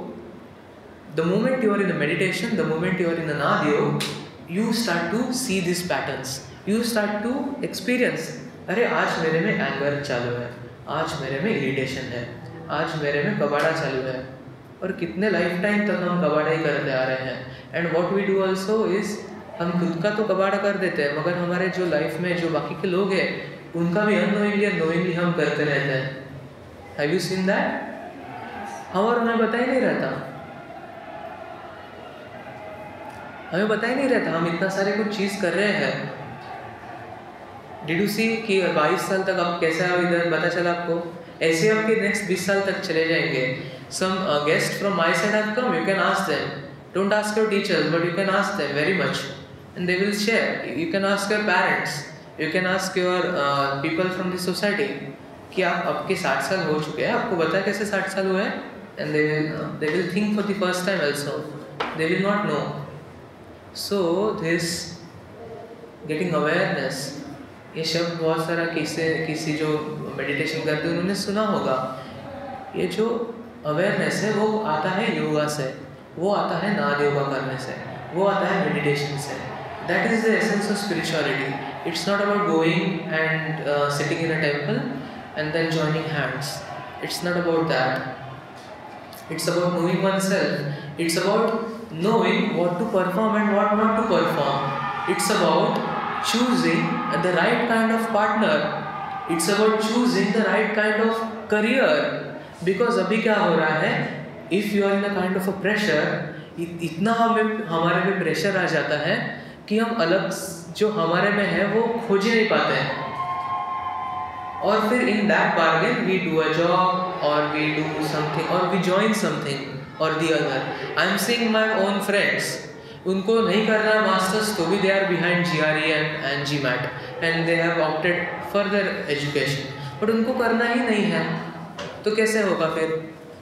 the moment you are in a meditation, the moment you are in an adhyog, you start to see these patterns, you start to experience, अरे आज मेरे में एंगर चालू है, आज मेरे में इरिटेशन है, आज मेरे में कबाड़ा चालू है। और कितने लाइफ टाइम तक हम कबाड़ा ही करते आ रहे हैं। And what we do also is, हम खुद का तो कबाड़ा कर देते हैं, मगर हमारे जो लाइफ में जो बाकी के लोग हैं उनका भी अननोइंगली नोइंगली हम करते रहते हैं। Have you seen that? हम और हमें पता ही नहीं रहता, हमें पता ही नहीं रहता हम इतना सारे कुछ चीज़ कर रहे हैं। डिड यू सी कि बाईस साल तक आप कैसे आओ इधर, पता चला आपको? ऐसे आपके नेक्स्ट बीस साल तक चले जाएंगे। Some guest from my side have come, you can ask them, don't ask your teachers but you can ask them very much and they will share. You can ask your parents, you can ask your people from the society कि आप आपके साठ साल हो चुके हैं, आपको पता है कैसे साठ साल हुए हैं? And they will they will think for the first time also, they will not know. So this getting awareness, ये शब्द बहुत सारा किसी किसी जो मेडिटेशन करते हैं उन्होंने सुना होगा। ये जो अवेयरनेस है वो आता है योगा से, वो आता है नाद योगा करने से, वो आता है मेडिटेशन से। That is the essence of spirituality. It's not about going and sitting in a temple and then joining hands, it's not about that. It's about knowing one self, it's about knowing what to perform and what not to perform. It's about choosing the right kind of partner. It's about choosing the right kind of career. Because अभी क्या हो रहा है, if you are in a kind of a pressure, इतना हमें हमारे में pressure आ जाता है कि हम अलग जो हमारे में है वो खोज ही नहीं पाते हैं। और फिर in that bargain we do a job or we do something or we join something or the other. I am seeing my own friends, उनको नहीं कर रहा मास्टर्स तो भी they are behind G R E and and G MAT and they have opted further education, but उनको करना ही नहीं है तो कैसे होगा फिर?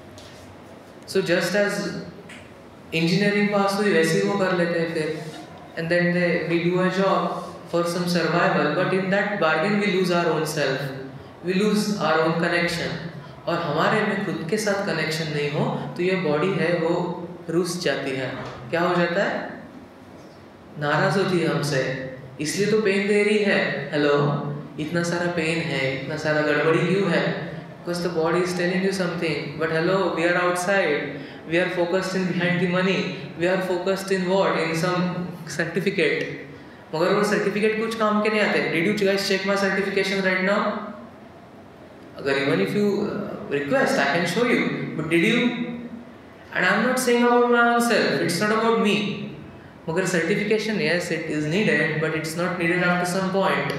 So just as engineering पास हुई वैसे ही वो कर लेते हैं फिर, and then they we do a job for some survival, but in that bargain we lose our own self, we lose our own connection। और हमारे में खुद के साथ कनेक्शन नहीं हो तो ये बॉडी है वो रूस जाती है। क्या हो जाता है? नाराज होती है हमसे, इसलिए तो पेन दे रही है। हेलो, इतना सारा पेन है, इतना सारा गड़बड़ी क्यों है? Because the body is telling you something, but hello we are outside, we are focused in behind the money, we are focused in what, in some certificate, मगर वो सर्टिफिकेट कुछ काम के नहीं आते। Did you guys check my certification right now? अगर even if you request I can show you, but did you? And I am not saying about my own self, it's not about me. मगर certification yes it is needed, but it's not needed after some point.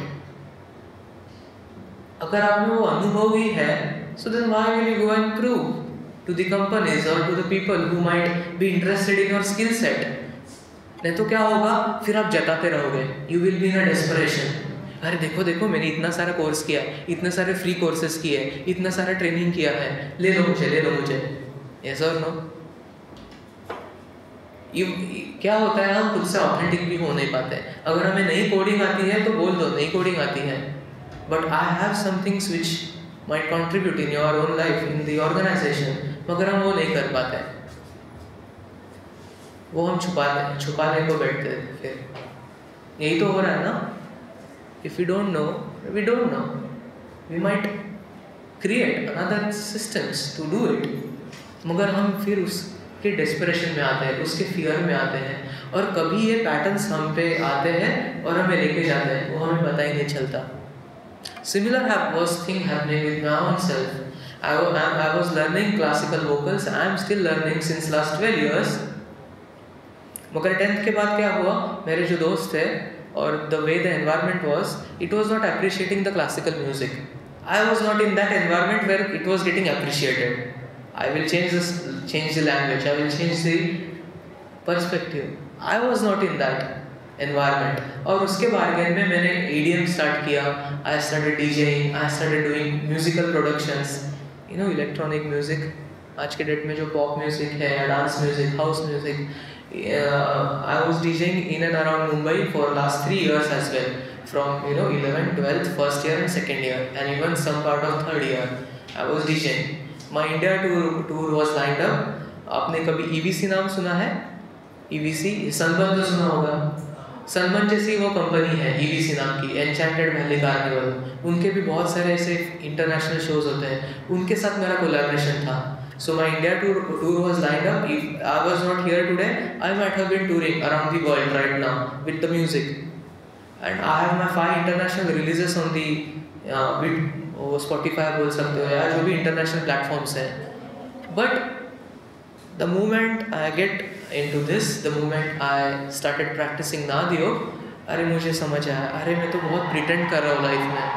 अगर आप में वो अनुभव ही है, so then why will you go and prove? to the companies or to the people who might be interested in your skill set. नहीं तो क्या होगा, फिर आप जताते रहोगे, you will be in a desperation. अरे देखो देखो मैंने इतना सारा कोर्स किया, इतने सारे फ्री कोर्सेज किए, इतना सारा ट्रेनिंग किया है, ले लो मुझे ले लो मुझे. Yes or no? ये क्या होता है, हम खुद से ऑथेंटिक भी हो नहीं पाते. अगर हमें नई कोडिंग आती है तो बोल दो नई कोडिंग आती है, but I have some things which might contribute in your own life in the organization, मगर हम वो नहीं कर पाते, वो हम छुपाते छुपाने को बैठते हैं. फिर यही तो हो रहा है ना. If we don't know we don't know, we might create another systems to do it, मगर हम फिर उसके डेस्परेशन में आते हैं, उसके फियर में आते हैं, और कभी ये पैटर्न्स हम पे आते हैं और हमें लेके जाते हैं, वो हमें पता ही नहीं चलता. Similar was thing happening with my own self. I was, I was learning classical vocals. I am still learning since last twelve years. मगर टेंथ के बाद क्या हुआ, मेरे जो दोस्त थे और the way the environment was, it was not appreciating the classical music. I was not in that environment where it was getting appreciated. I will change this, change the language. I will change the perspective. I was not in that environment. और उसके bargain में मैंने E D M start किया. I started DJing. I started doing musical productions. You know, electronic music. आज के date में जो pop music है, dance music, house music. Uh, I was DJing in and around Mumbai for last three years as well. From you know eleventh, twelfth, first year and second year, and even some part of third year, I was DJing. My India tour tour was lined up. आपने कभी E V C नाम सुना है? E V C, sunburn तो सुना होगा. Sunburn जैसी वो कंपनी है E V C नाम की, एन्चेंटेड वैली कार्निवल. उनके भी बहुत सारे ऐसे इंटरनेशनल शोज होते हैं, उनके साथ मेरा कोलैबोरेशन था. So my India tour tour was lined up. If I was not here today, I might have been touring around the world right now with the music. And I have my five international releases on the uh, with oh, Spotify बोल सकते हो या जो भी international platforms हैं. But the moment I get into this, the moment I started practicing नाद योग, अरे मुझे समझ आया, अरे मैं तो बहुत pretend कर रहा हूँ लाइफ में.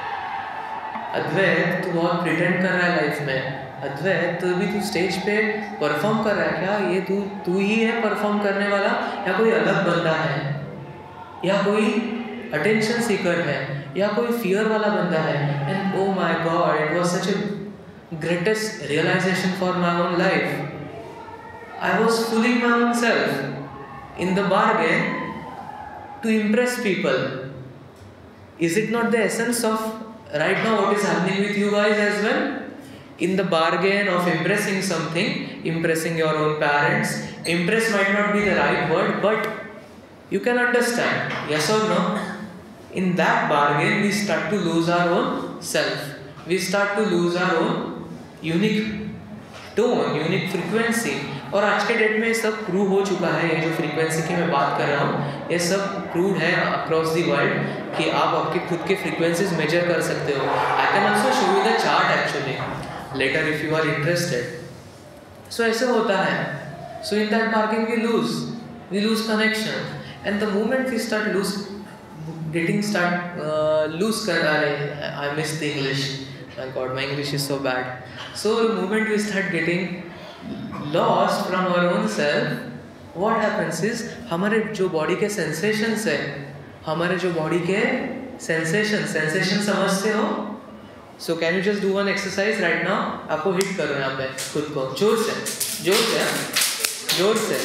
अद्वैत तू बहुत pretend कर रहा है लाइफ में. अद्वैत तो भी तू स्टेज पे परफॉर्म कर रहा है क्या, ये तू तू ही है परफॉर्म करने वाला या कोई अलग बंदा है, या कोई अटेंशन सीकर है, या कोई फियर वाला बंदा है. And oh my god, it was such a greatest realization for my own life. I was fooling my own self in the bargain to impress people. Is it not the essence of right now what is happening with you guys as well? In the bargain of impressing something, impressing your own parents, impress might not be the right word, but you can understand, yes or no? In that bargain, we start to lose our own self. We start to lose our own unique tone, unique frequency. और आज के date में सब prove हो चुका है, ये जो फ्रीक्वेंसी की मैं बात कर रहा हूँ, ये सब प्रूव है अक्रॉस दी वर्ल्ड कि आप आपके खुद के फ्रीक्वेंसीज मेजर कर सकते हो. I can also show you the chart actually later if you are interested. So ऐसे होता है. So in that bargain we lose, we lose connection, and the moment we start lose, getting start uh, lose कर रहे, I miss the English. My God, my English is so bad. So the moment we start getting lost from our own self, what happens is हमारे जो body के sensations है, हमारे जो body के sensations, sensation समझते हो? So can you just do one exercise right now? आपको हिट करो यहाँ पे खुद को जोर से, जोर से, जोर से.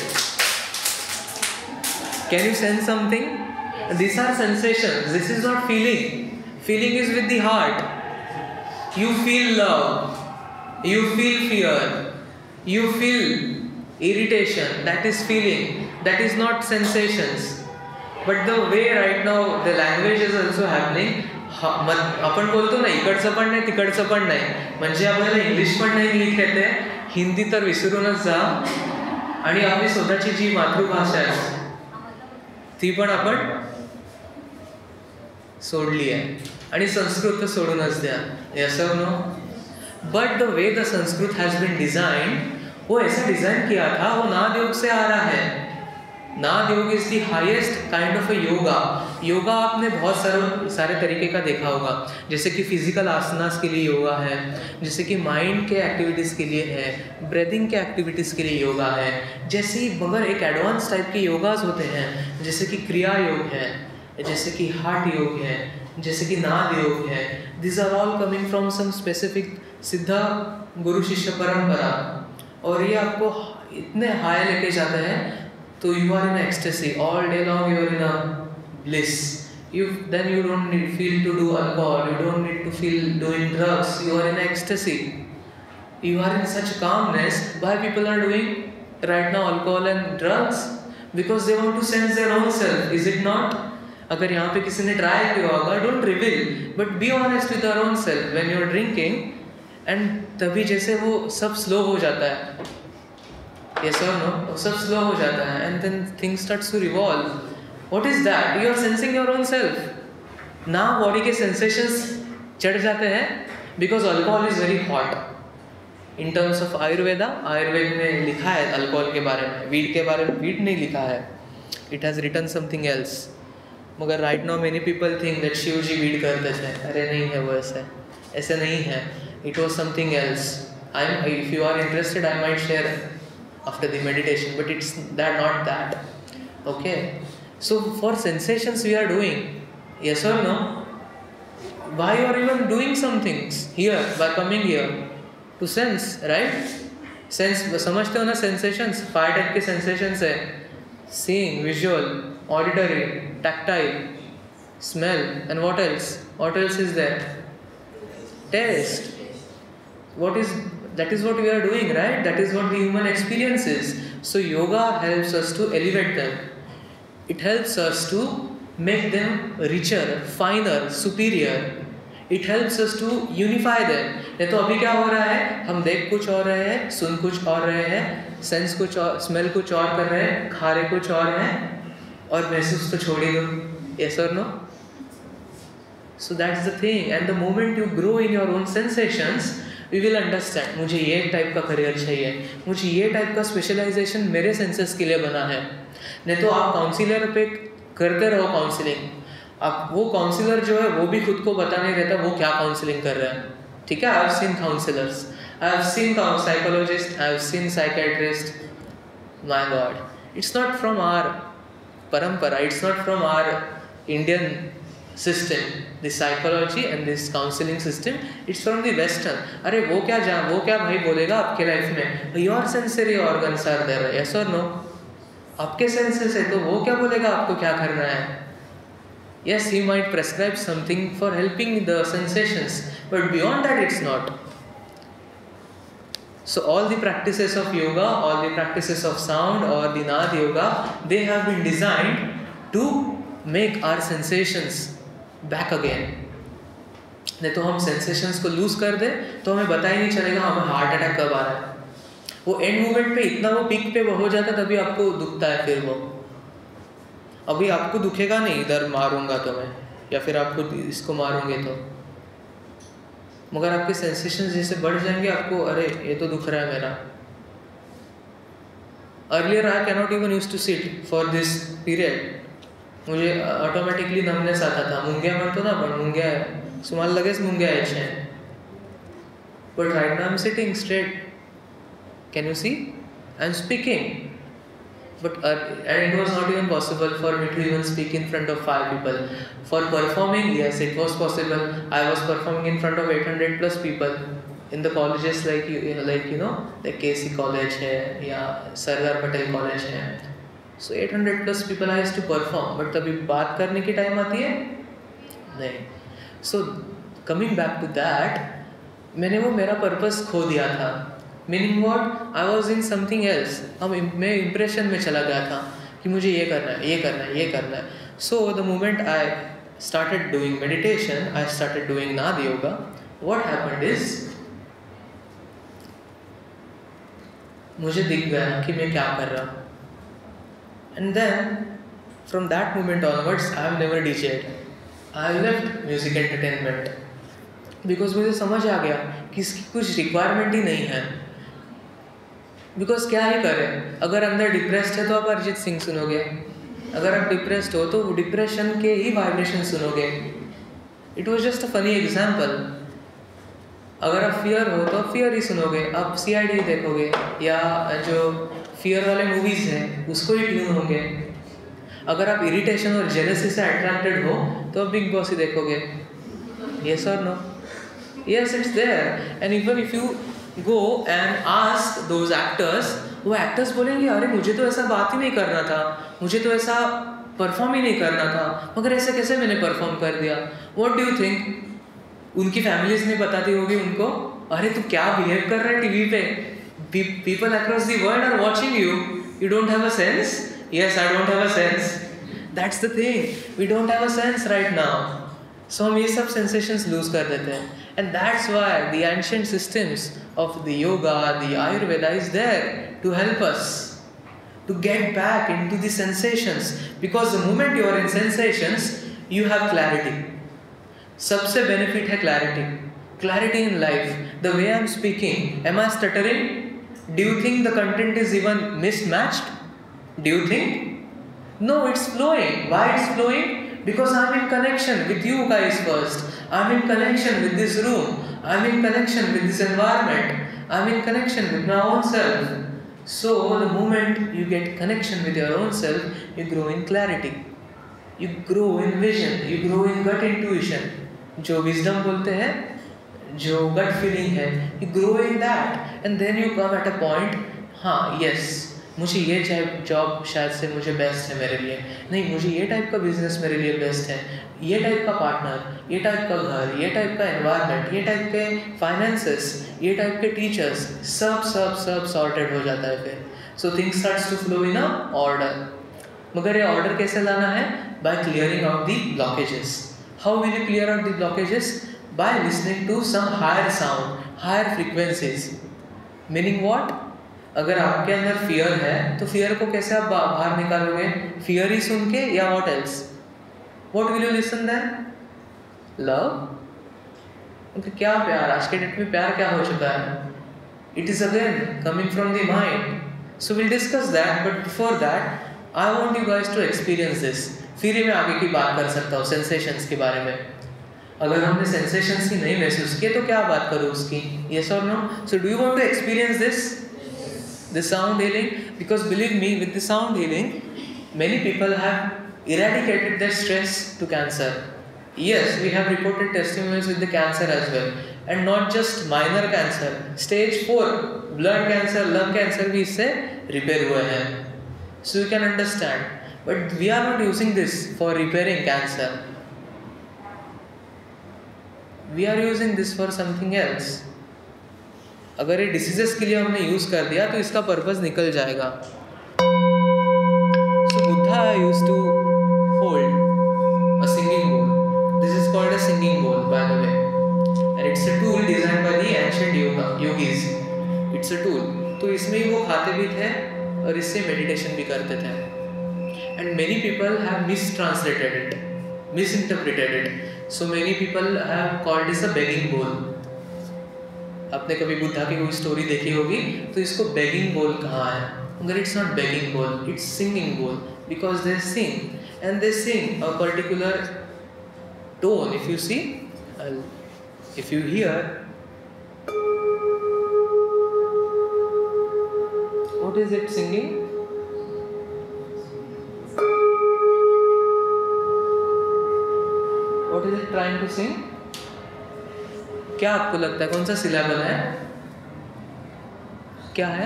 Can you sense something? These are sensations. This is not feeling. Feeling is with the heart. You feel love. You feel fear. You feel irritation. That is feeling. That is not sensations. But the way right now the language is also happening. आपण बोलतो ना इकडचं पण नाही तिकडचं पण नाही, म्हणजे आपल्याला इंग्लिश पण नाही नीट येते, हिंदी तर विसरूनच जा, आणि आपली स्वतःची जी मातृभाषा आहे ती पण आपण सोडली आहे, आणि संस्कृत तर सोडूनच द्या. यस और no? But the way the Sanskrit has been designed, वो ऐसा डिजाइन किया था, वो नाद योग से आ रहा है. Nada Yoga is the highest kind of a yoga. Yoga आपने बहुत सारे सारे तरीके का देखा होगा, जैसे कि फिजिकल आसनास के लिए योगा है, जैसे कि माइंड के एक्टिविटीज़ के लिए है, ब्रीदिंग के एक्टिविटीज़ के लिए योगा है, जैसे ही मगर एक एडवांस टाइप के योगास होते हैं, जैसे कि क्रिया योग है, जैसे कि हार्ट योग है, जैसे कि नाद योग है। This are all coming from some specific Siddha guru शिष्य परंपरा, और ये आपको इतने हाई लेके जाते हैं तो you are in ecstasy all day long, you are in a bliss. You then you don't need feel to do alcohol, you don't need to feel doing drugs, you are in ecstasy, you are in such calmness. Why people are doing right now alcohol and drugs? Because they want to sense their own self, is it not? अगर यहाँ पे किसी ने try किया होगा, don't reveal, but be honest with your own self when you are drinking, and तभी जैसे वो सब स्लो हो जाता है, yes or no, वो सब स्लो हो जाता है, and then things starts to revolve. What is that? You are sensing your own self. Now body के sensations चढ़ जाते हैं, because alcohol is very hot. In terms of Ayurveda, Ayurveda में लिखा है अल्कोहल के बारे में, वीड के बारे में वीड नहीं लिखा है, it has written something else. मगर right now many people think that Shiv ji weed करते थे, अरे नहीं है वो ऐसे ऐसे नहीं है, it was something else. I'm, if you are interested, I might share after the meditation, but it's that not that. Okay. So for sensations we are doing, yes or no? Why you are even doing some things here by coming here to sense, right? Sense, समझते हो ना sensations? Five type के sensations है: seeing, visual, auditory, tactile, smell, and what else? What else is there? Taste. What is that? Is what we are doing, right? That is what the human experience is. So yoga helps us to elevate them. It helps us to make them richer, finer, superior. It helps us to unify them. नहीं तो अभी क्या हो रहा है, हम देख कुछ और रहे हैं, सुन कुछ और रहे हैं, सेंस कुछ और, स्मेल कुछ और कर रहे हैं, खा रहे कुछ और हैं, और महसूस तो छोड़ ही दो, yes or no? So that's the thing. And the moment you grow in your own sensations, we will understand. मुझे ये टाइप का करियर चाहिए, मुझे ये टाइप का स्पेशलाइजेशन मेरे सेंसेस के लिए बना है। नहीं तो आप काउंसिलर पे करते रहो काउंसलिंग, आप वो काउंसिलर जो है वो भी खुद को बता नहीं रहता वो क्या काउंसलिंग कर रहा है, ठीक है? I have seen counsellors, I have seen psychologist, I have seen psychiatrist. My god, it's not from our parampara, it's not from our Indian system, the psychology and this counseling system, it's from the western. अरे वो क्या जा वो क्या भाई बोलेगा आपके life में, your sensory organs are there, yes or no? आपके सेंसेस है तो वो क्या बोलेगा आपको क्या करना है? Yes, he might prescribe something for helping the sensations, but beyond that it's not. So all the practices of yoga, all the practices of sound or the nad yoga, they have been designed to make our sensations back again. नहीं तो हम sensations को lose कर दे तो हमें पता ही नहीं चलेगा हमें हार्ट अटैक कब आ रहा है। वो एंड मोमेंट पे इतना वो पीक पे वो हो जाता तभी आपको दुखता है। फिर वो अभी आपको दुखेगा नहीं, इधर मारूंगा तो मैं, या फिर आपको इसको मारूंगे तो, मगर आपके सेंसेशंस जैसे बढ़ जाएंगे आपको, अरे ये तो दुख रहा है मेरा। Earlier I cannot even use to sit for this period, मुझे ऑटोमेटिकली नमनेस आता था, मुंग्या म्हणतो ना आपण, मुंग्या तुम्हाला लगेच मुंग्या यायच्या, but right now I am sitting straight, can you see, I am speaking, but uh, and it was not even possible for me to even speak in front of five people. For performing, yes, it was possible. I was performing in front of eight hundred plus people in the colleges like you like you know like K C college है या Sardar Patel college है, so eight hundred plus people I used to perform, but तभी बात करने की time आती है नहीं। So coming back to that, मैंने वो मेरा पर्पस खो दिया था। Meaning what, I was in something else, हम मैं इम्प्रेशन में चला गया था कि मुझे ये करना है, ये करना है, ये करना है। So the moment I started doing meditation, I started doing Nada yoga, what happened is मुझे दिख गया कि मैं क्या कर रहा हूँ, and then from that moment onwards I have never DJed, I have left music entertainment, because मुझे समझ आ गया कि इसकी कुछ रिक्वायरमेंट ही नहीं है। बिकॉज क्या ही करें, अगर अंदर डिप्रेस्ड है तो आप अरिजीत सिंह सुनोगे, अगर आप डिप्रेस्ड हो तो डिप्रेशन के ही वाइब्रेशन सुनोगे. It was just a funny example. अगर आप फियर हो तो फियर ही सुनोगे, आप सी आई डी देखोगे, या जो फियर वाले मूवीज़ हैं उसको ही ट्यून होंगे. अगर आप इरिटेशन और जेलसी से अट्रैक्टेड हो तो आप बिग बॉस ही देखोगे. यस और no? Yes, it's there. And even if you go and ask those actors, वो एक्टर्स बोलेंगे अरे मुझे तो ऐसा बात ही नहीं करना था, मुझे तो ऐसा परफॉर्म ही नहीं करना था, मगर ऐसे कैसे मैंने परफॉर्म कर दिया. What do you think? उनकी फैमिलीज ने बताती होगी उनको, अरे तू क्या बिहेव कर रहा है टीवी पे, people across the world are watching you, you don't have a sense. Yes, I don't have a sense. That's the thing, we don't have a sense right now. So हम ये सब sensations lose कर देते हैं. And that's why the ancient systems of the yoga, the Ayurveda is there to help us to get back into the sensations, because the moment you are in sensations you have clarity. सबसे benefit है clarity. Clarity in life. The way I am speaking, am I stuttering? Do you think the content is even mismatched? Do you think? No, it's flowing. Why it's flowing? Because I'm in connection with you guys first. I'm in connection with this room. I'm in connection with this environment. I'm in connection with my own self. So the moment you get connection with your own self, you grow in clarity, you grow in vision, you grow in gut intuition. जो wisdom बोलते हैं, जो gut feeling है, you grow in that, and then you come at a point, हाँ yes, मुझे ये job शायद से मुझे बेस्ट है मेरे लिए, नहीं मुझे ये टाइप का बिजनेस मेरे लिए बेस्ट है, ये टाइप का पार्टनर, ये टाइप का घर, ये टाइप का एनवायरनमेंट, ये टाइप के फाइनेंसेस, ये टाइप के टीचर्स, सब सब सब सॉर्टेड हो जाता है फिर. So things starts to flow in a order. मगर ये ऑर्डर कैसे लाना है? By clearing out the blockages. How will you clear out the blockages? By listening to some higher sound, higher frequencies. Meaning what? अगर आपके अंदर fear है तो फियर को कैसे आप बाहर निकालोगे? फियर ही सुन के, या what else? What will you listen then? Love. तो क्या प्यार, आज के डेट में प्यार क्या हो चुका है? It is again coming from the mind. So will discuss that, but before that I want you guys to experience this. फिर ही मैं आगे की बात कर सकता हूँ सेंसेशंस के बारे में. अगर हमने सेंसेशंस ही नहीं महसूस किए तो क्या बात करूँ उसकी? यस और no? So do you want to experience this? The sound healing, because believe me, with the sound healing, many people have eradicated their stress to cancer. Yes, we have reported testimonies with the cancer as well, and not just minor cancer, stage four blood cancer, lung cancer भी इससे repair हुए हैं. So you can understand, but we are not using this for repairing cancer. We are using this for something else. अगर ये diseases के लिए हमने use कर दिया तो इसका पर्पस निकल जाएगा. So Buddha used to hold a singing bowl. This is called a singing bowl by the way, and it's a tool designed by the ancient yoga yogis. It's a tool. तो इसमें ही वो खाते भी थे और इससे मेडिटेशन भी करते थे. And many people have mistranslated it, misinterpreted it. So many people have called this a begging bowl. आपने कभी बुद्धा की कोई स्टोरी देखी होगी तो इसको बेगिंग बोल कहा है, मगर it's not begging bowl, it's singing bowl. Because they sing and they sing a particular tone. If you see, if you hear, what is it singing? What is it trying to sing? क्या आपको लगता है कौन सा syllable है? क्या है?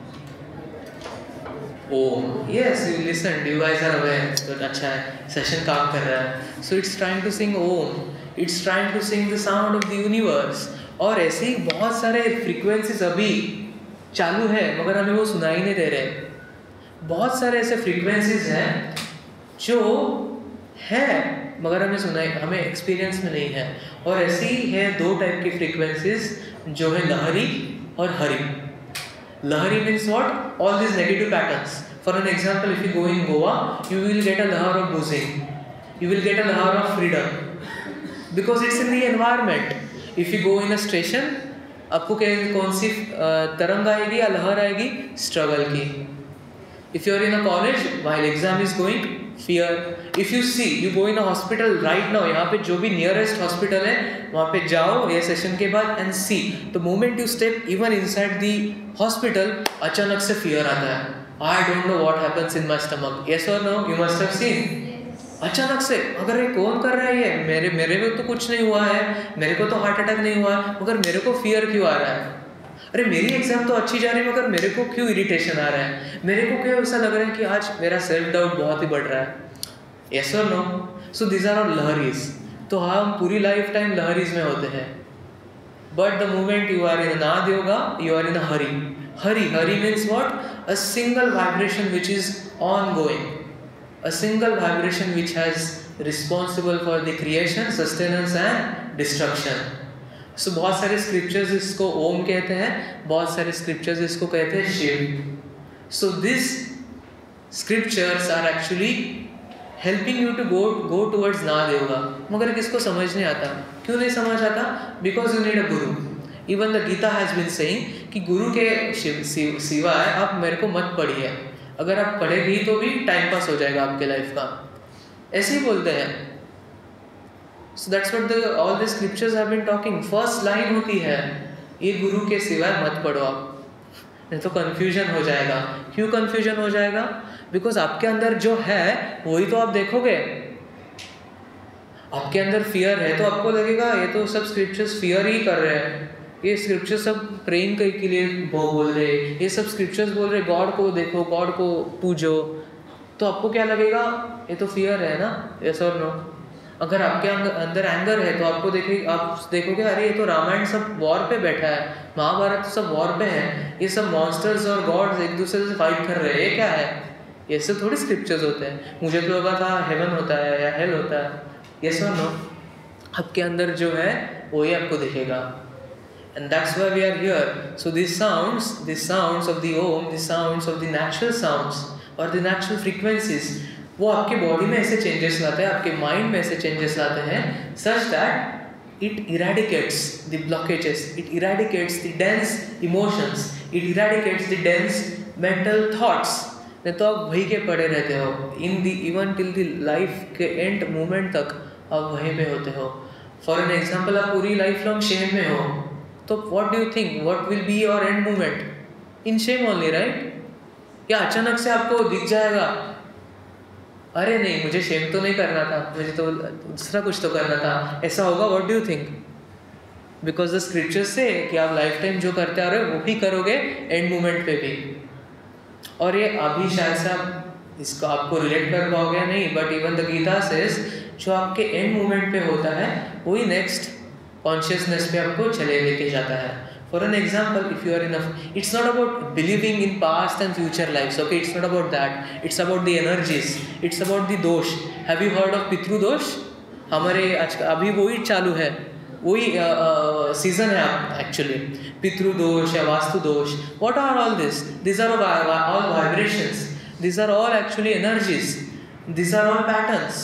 Om. Yes, you listen, you guys are aware. तो अच्छा है, सेशन काम कर रहा है. So it's trying to sing Om, it's trying to sing the sound of the universe. और ऐसे ही बहुत सारे फ्रीक्वेंसीज अभी चालू है मगर हमें वो सुनाई नहीं दे रहे. बहुत सारे ऐसे फ्रीक्वेंसीज हैं जो है मगर हमें सुनाई, हमें एक्सपीरियंस में नहीं है. और ऐसी ही है दो टाइप की फ्रीक्वेंसीज जो है लहरी और Hari. Lahari means what? All this negative patterns. For an example, if you go in Goa, you will get a lahar of boozing, you will get a lahar of freedom because it's in the environment. If you go in a station, आपको क्या कौन सी तरंग आएगी या लहर आएगी? Struggle की. If you are in a college while exam is going, fear. If you see, you go in a hospital right now, यहाँ पे जो भी nearest hospital है वहाँ पे जाओ ये session के बाद and see. The moment you step even inside the hospital, अचानक से fear आता है. I don't know what happens in my stomach. Yes or no? You must have seen. अचानक से अगर ये कौन कर रहा है ये मेरे मेरे को तो कुछ नहीं हुआ है, मेरे को तो हार्ट अटैक नहीं हुआ है, मगर मेरे को fear क्यों आ रहा है? अरे मेरी एग्जाम तो अच्छी जा रही है मगर मेरे को क्यों इरिटेशन आ रहा है, मेरे को क्यों ऐसा लग रहा है कि आज मेरा सेल्फ डाउट बहुत ही बढ़ रहा है. यस और no? So this are all laharis. तो हम पूरी लाइफ टाइम लहरीज में होते हैं. But the moment you are in Naad yoga, you are in a Hari. Hari Hari means what? A single vibration which is on going, a single vibration which has responsible for the creation, sustenance and destruction. So so, बहुत सारे scriptures इसको ओम कहते हैं, बहुत सारे scriptures इसको कहते हैं Shiv. So this scriptures are actually helping you to go go towards Naad yoga. मगर किसको समझ नहीं आता? क्यों नहीं समझ आता? Because you need a guru. Even the Gita has been saying कि गुरु के सिवाय आप मेरे को मत पढ़िए. अगर आप पढ़ेगी तो भी टाइम पास हो जाएगा आपके लाइफ का, ऐसे ही बोलते हैं. So that's what the all the scriptures have been talking. First line होती है ये गुरु के सिवाय मत पढ़ो आप, नहीं तो confusion हो जाएगा. क्यों confusion हो जाएगा? Because आपके अंदर जो है वही तो आप देखोगे. आपके अंदर fear है तो आपको लगेगा ये तो सब scriptures fear ही कर रहे हैं, ये scriptures सब praying के लिए बोल रहे, ये सब scriptures बोल रहे God को देखो, God को पूजो. तो आपको क्या लगेगा? ये तो fear है ना. Yes or no? अगर आपके अंदर एंगर है तो आपको देखे आप देखोगे अरे ये तो रामायण सब वॉर पे बैठा है, महाभारत सब वॉर पे है, ये सब मॉन्स्टर्स और गॉड्स एक दूसरे से फाइट कर रहे हैं, ये क्या है? ये सब थोड़ी स्क्रिप्चर्स होते हैं. मुझे तो लगा था हेवन होता है या हेल होता है. यस और नो? आपके अंदर जो है वही आपको दिखेगा. And that's why we are here. So this sounds this sounds of the Om, this sounds of the natural sounds और द नेचुरल फ्रीक्वेंसीज, वो आपके बॉडी में ऐसे चेंजेस लाते हैं, आपके माइंड में ऐसे चेंजेस लाते हैं such that it eradicates the blockages, it eradicates the dense emotions, it eradicates the dense mental thoughts. नहीं तो आप वहीं के पड़े रहते हो. In the even till the life के एंड मोमेंट तक आप वहीं पे होते हो. फॉर एन एग्जाम्पल, आप पूरी लाइफ लॉन्ग शेम में हो तो what do you think what will be your end moment? In shame only, right? या अचानक से आपको दिख जाएगा अरे नहीं मुझे शेम तो नहीं करना था, मुझे तो दूसरा कुछ तो करना था, ऐसा होगा? What do you think? Because the scriptures से कि आप लाइफ टाइम जो करते आ रहे हो वो भी करोगे एंड मोमेंट पे भी. और ये अभी शायद से आप इसको आपको रिलेट कर पाओगे नहीं, but even the Gita says जो आपके एंड मोमेंट पे होता है वही नेक्स्ट कॉन्शियसनेस पे आपको चले लेके जाता है. For an example, if you are in a, it's not about believing in past and future lives, okay? It's not about that. It's about the energies. It's about the dosh. Have you heard of pitru dosh? हमारे आज अभी वही चालू है, वही season है actually. पितृ दोष या वास्तु दोष. What are all this? These are all vibrations. These are all actually energies. These are all patterns.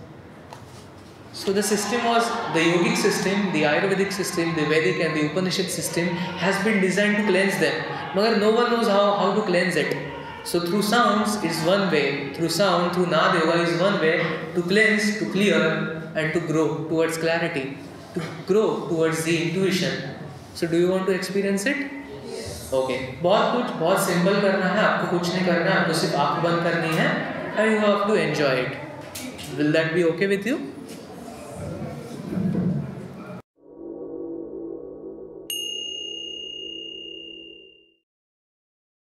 So the system was, the yogic system, the Ayurvedic system, the Vedic and the Upanishad system has been designed to cleanse them. But no one knows how, how to cleanse it. So through sounds is one way, through sound, through Nad Yoga is one way to cleanse, to clear and to grow towards clarity, to grow towards the intuition. So do you want to experience it? Okay. बहुत कुछ बहुत simple करना है, आपको कुछ नहीं करना है, आपको सिर्फ आँख बंद करनी है and you have to enjoy it. Will that be okay with you?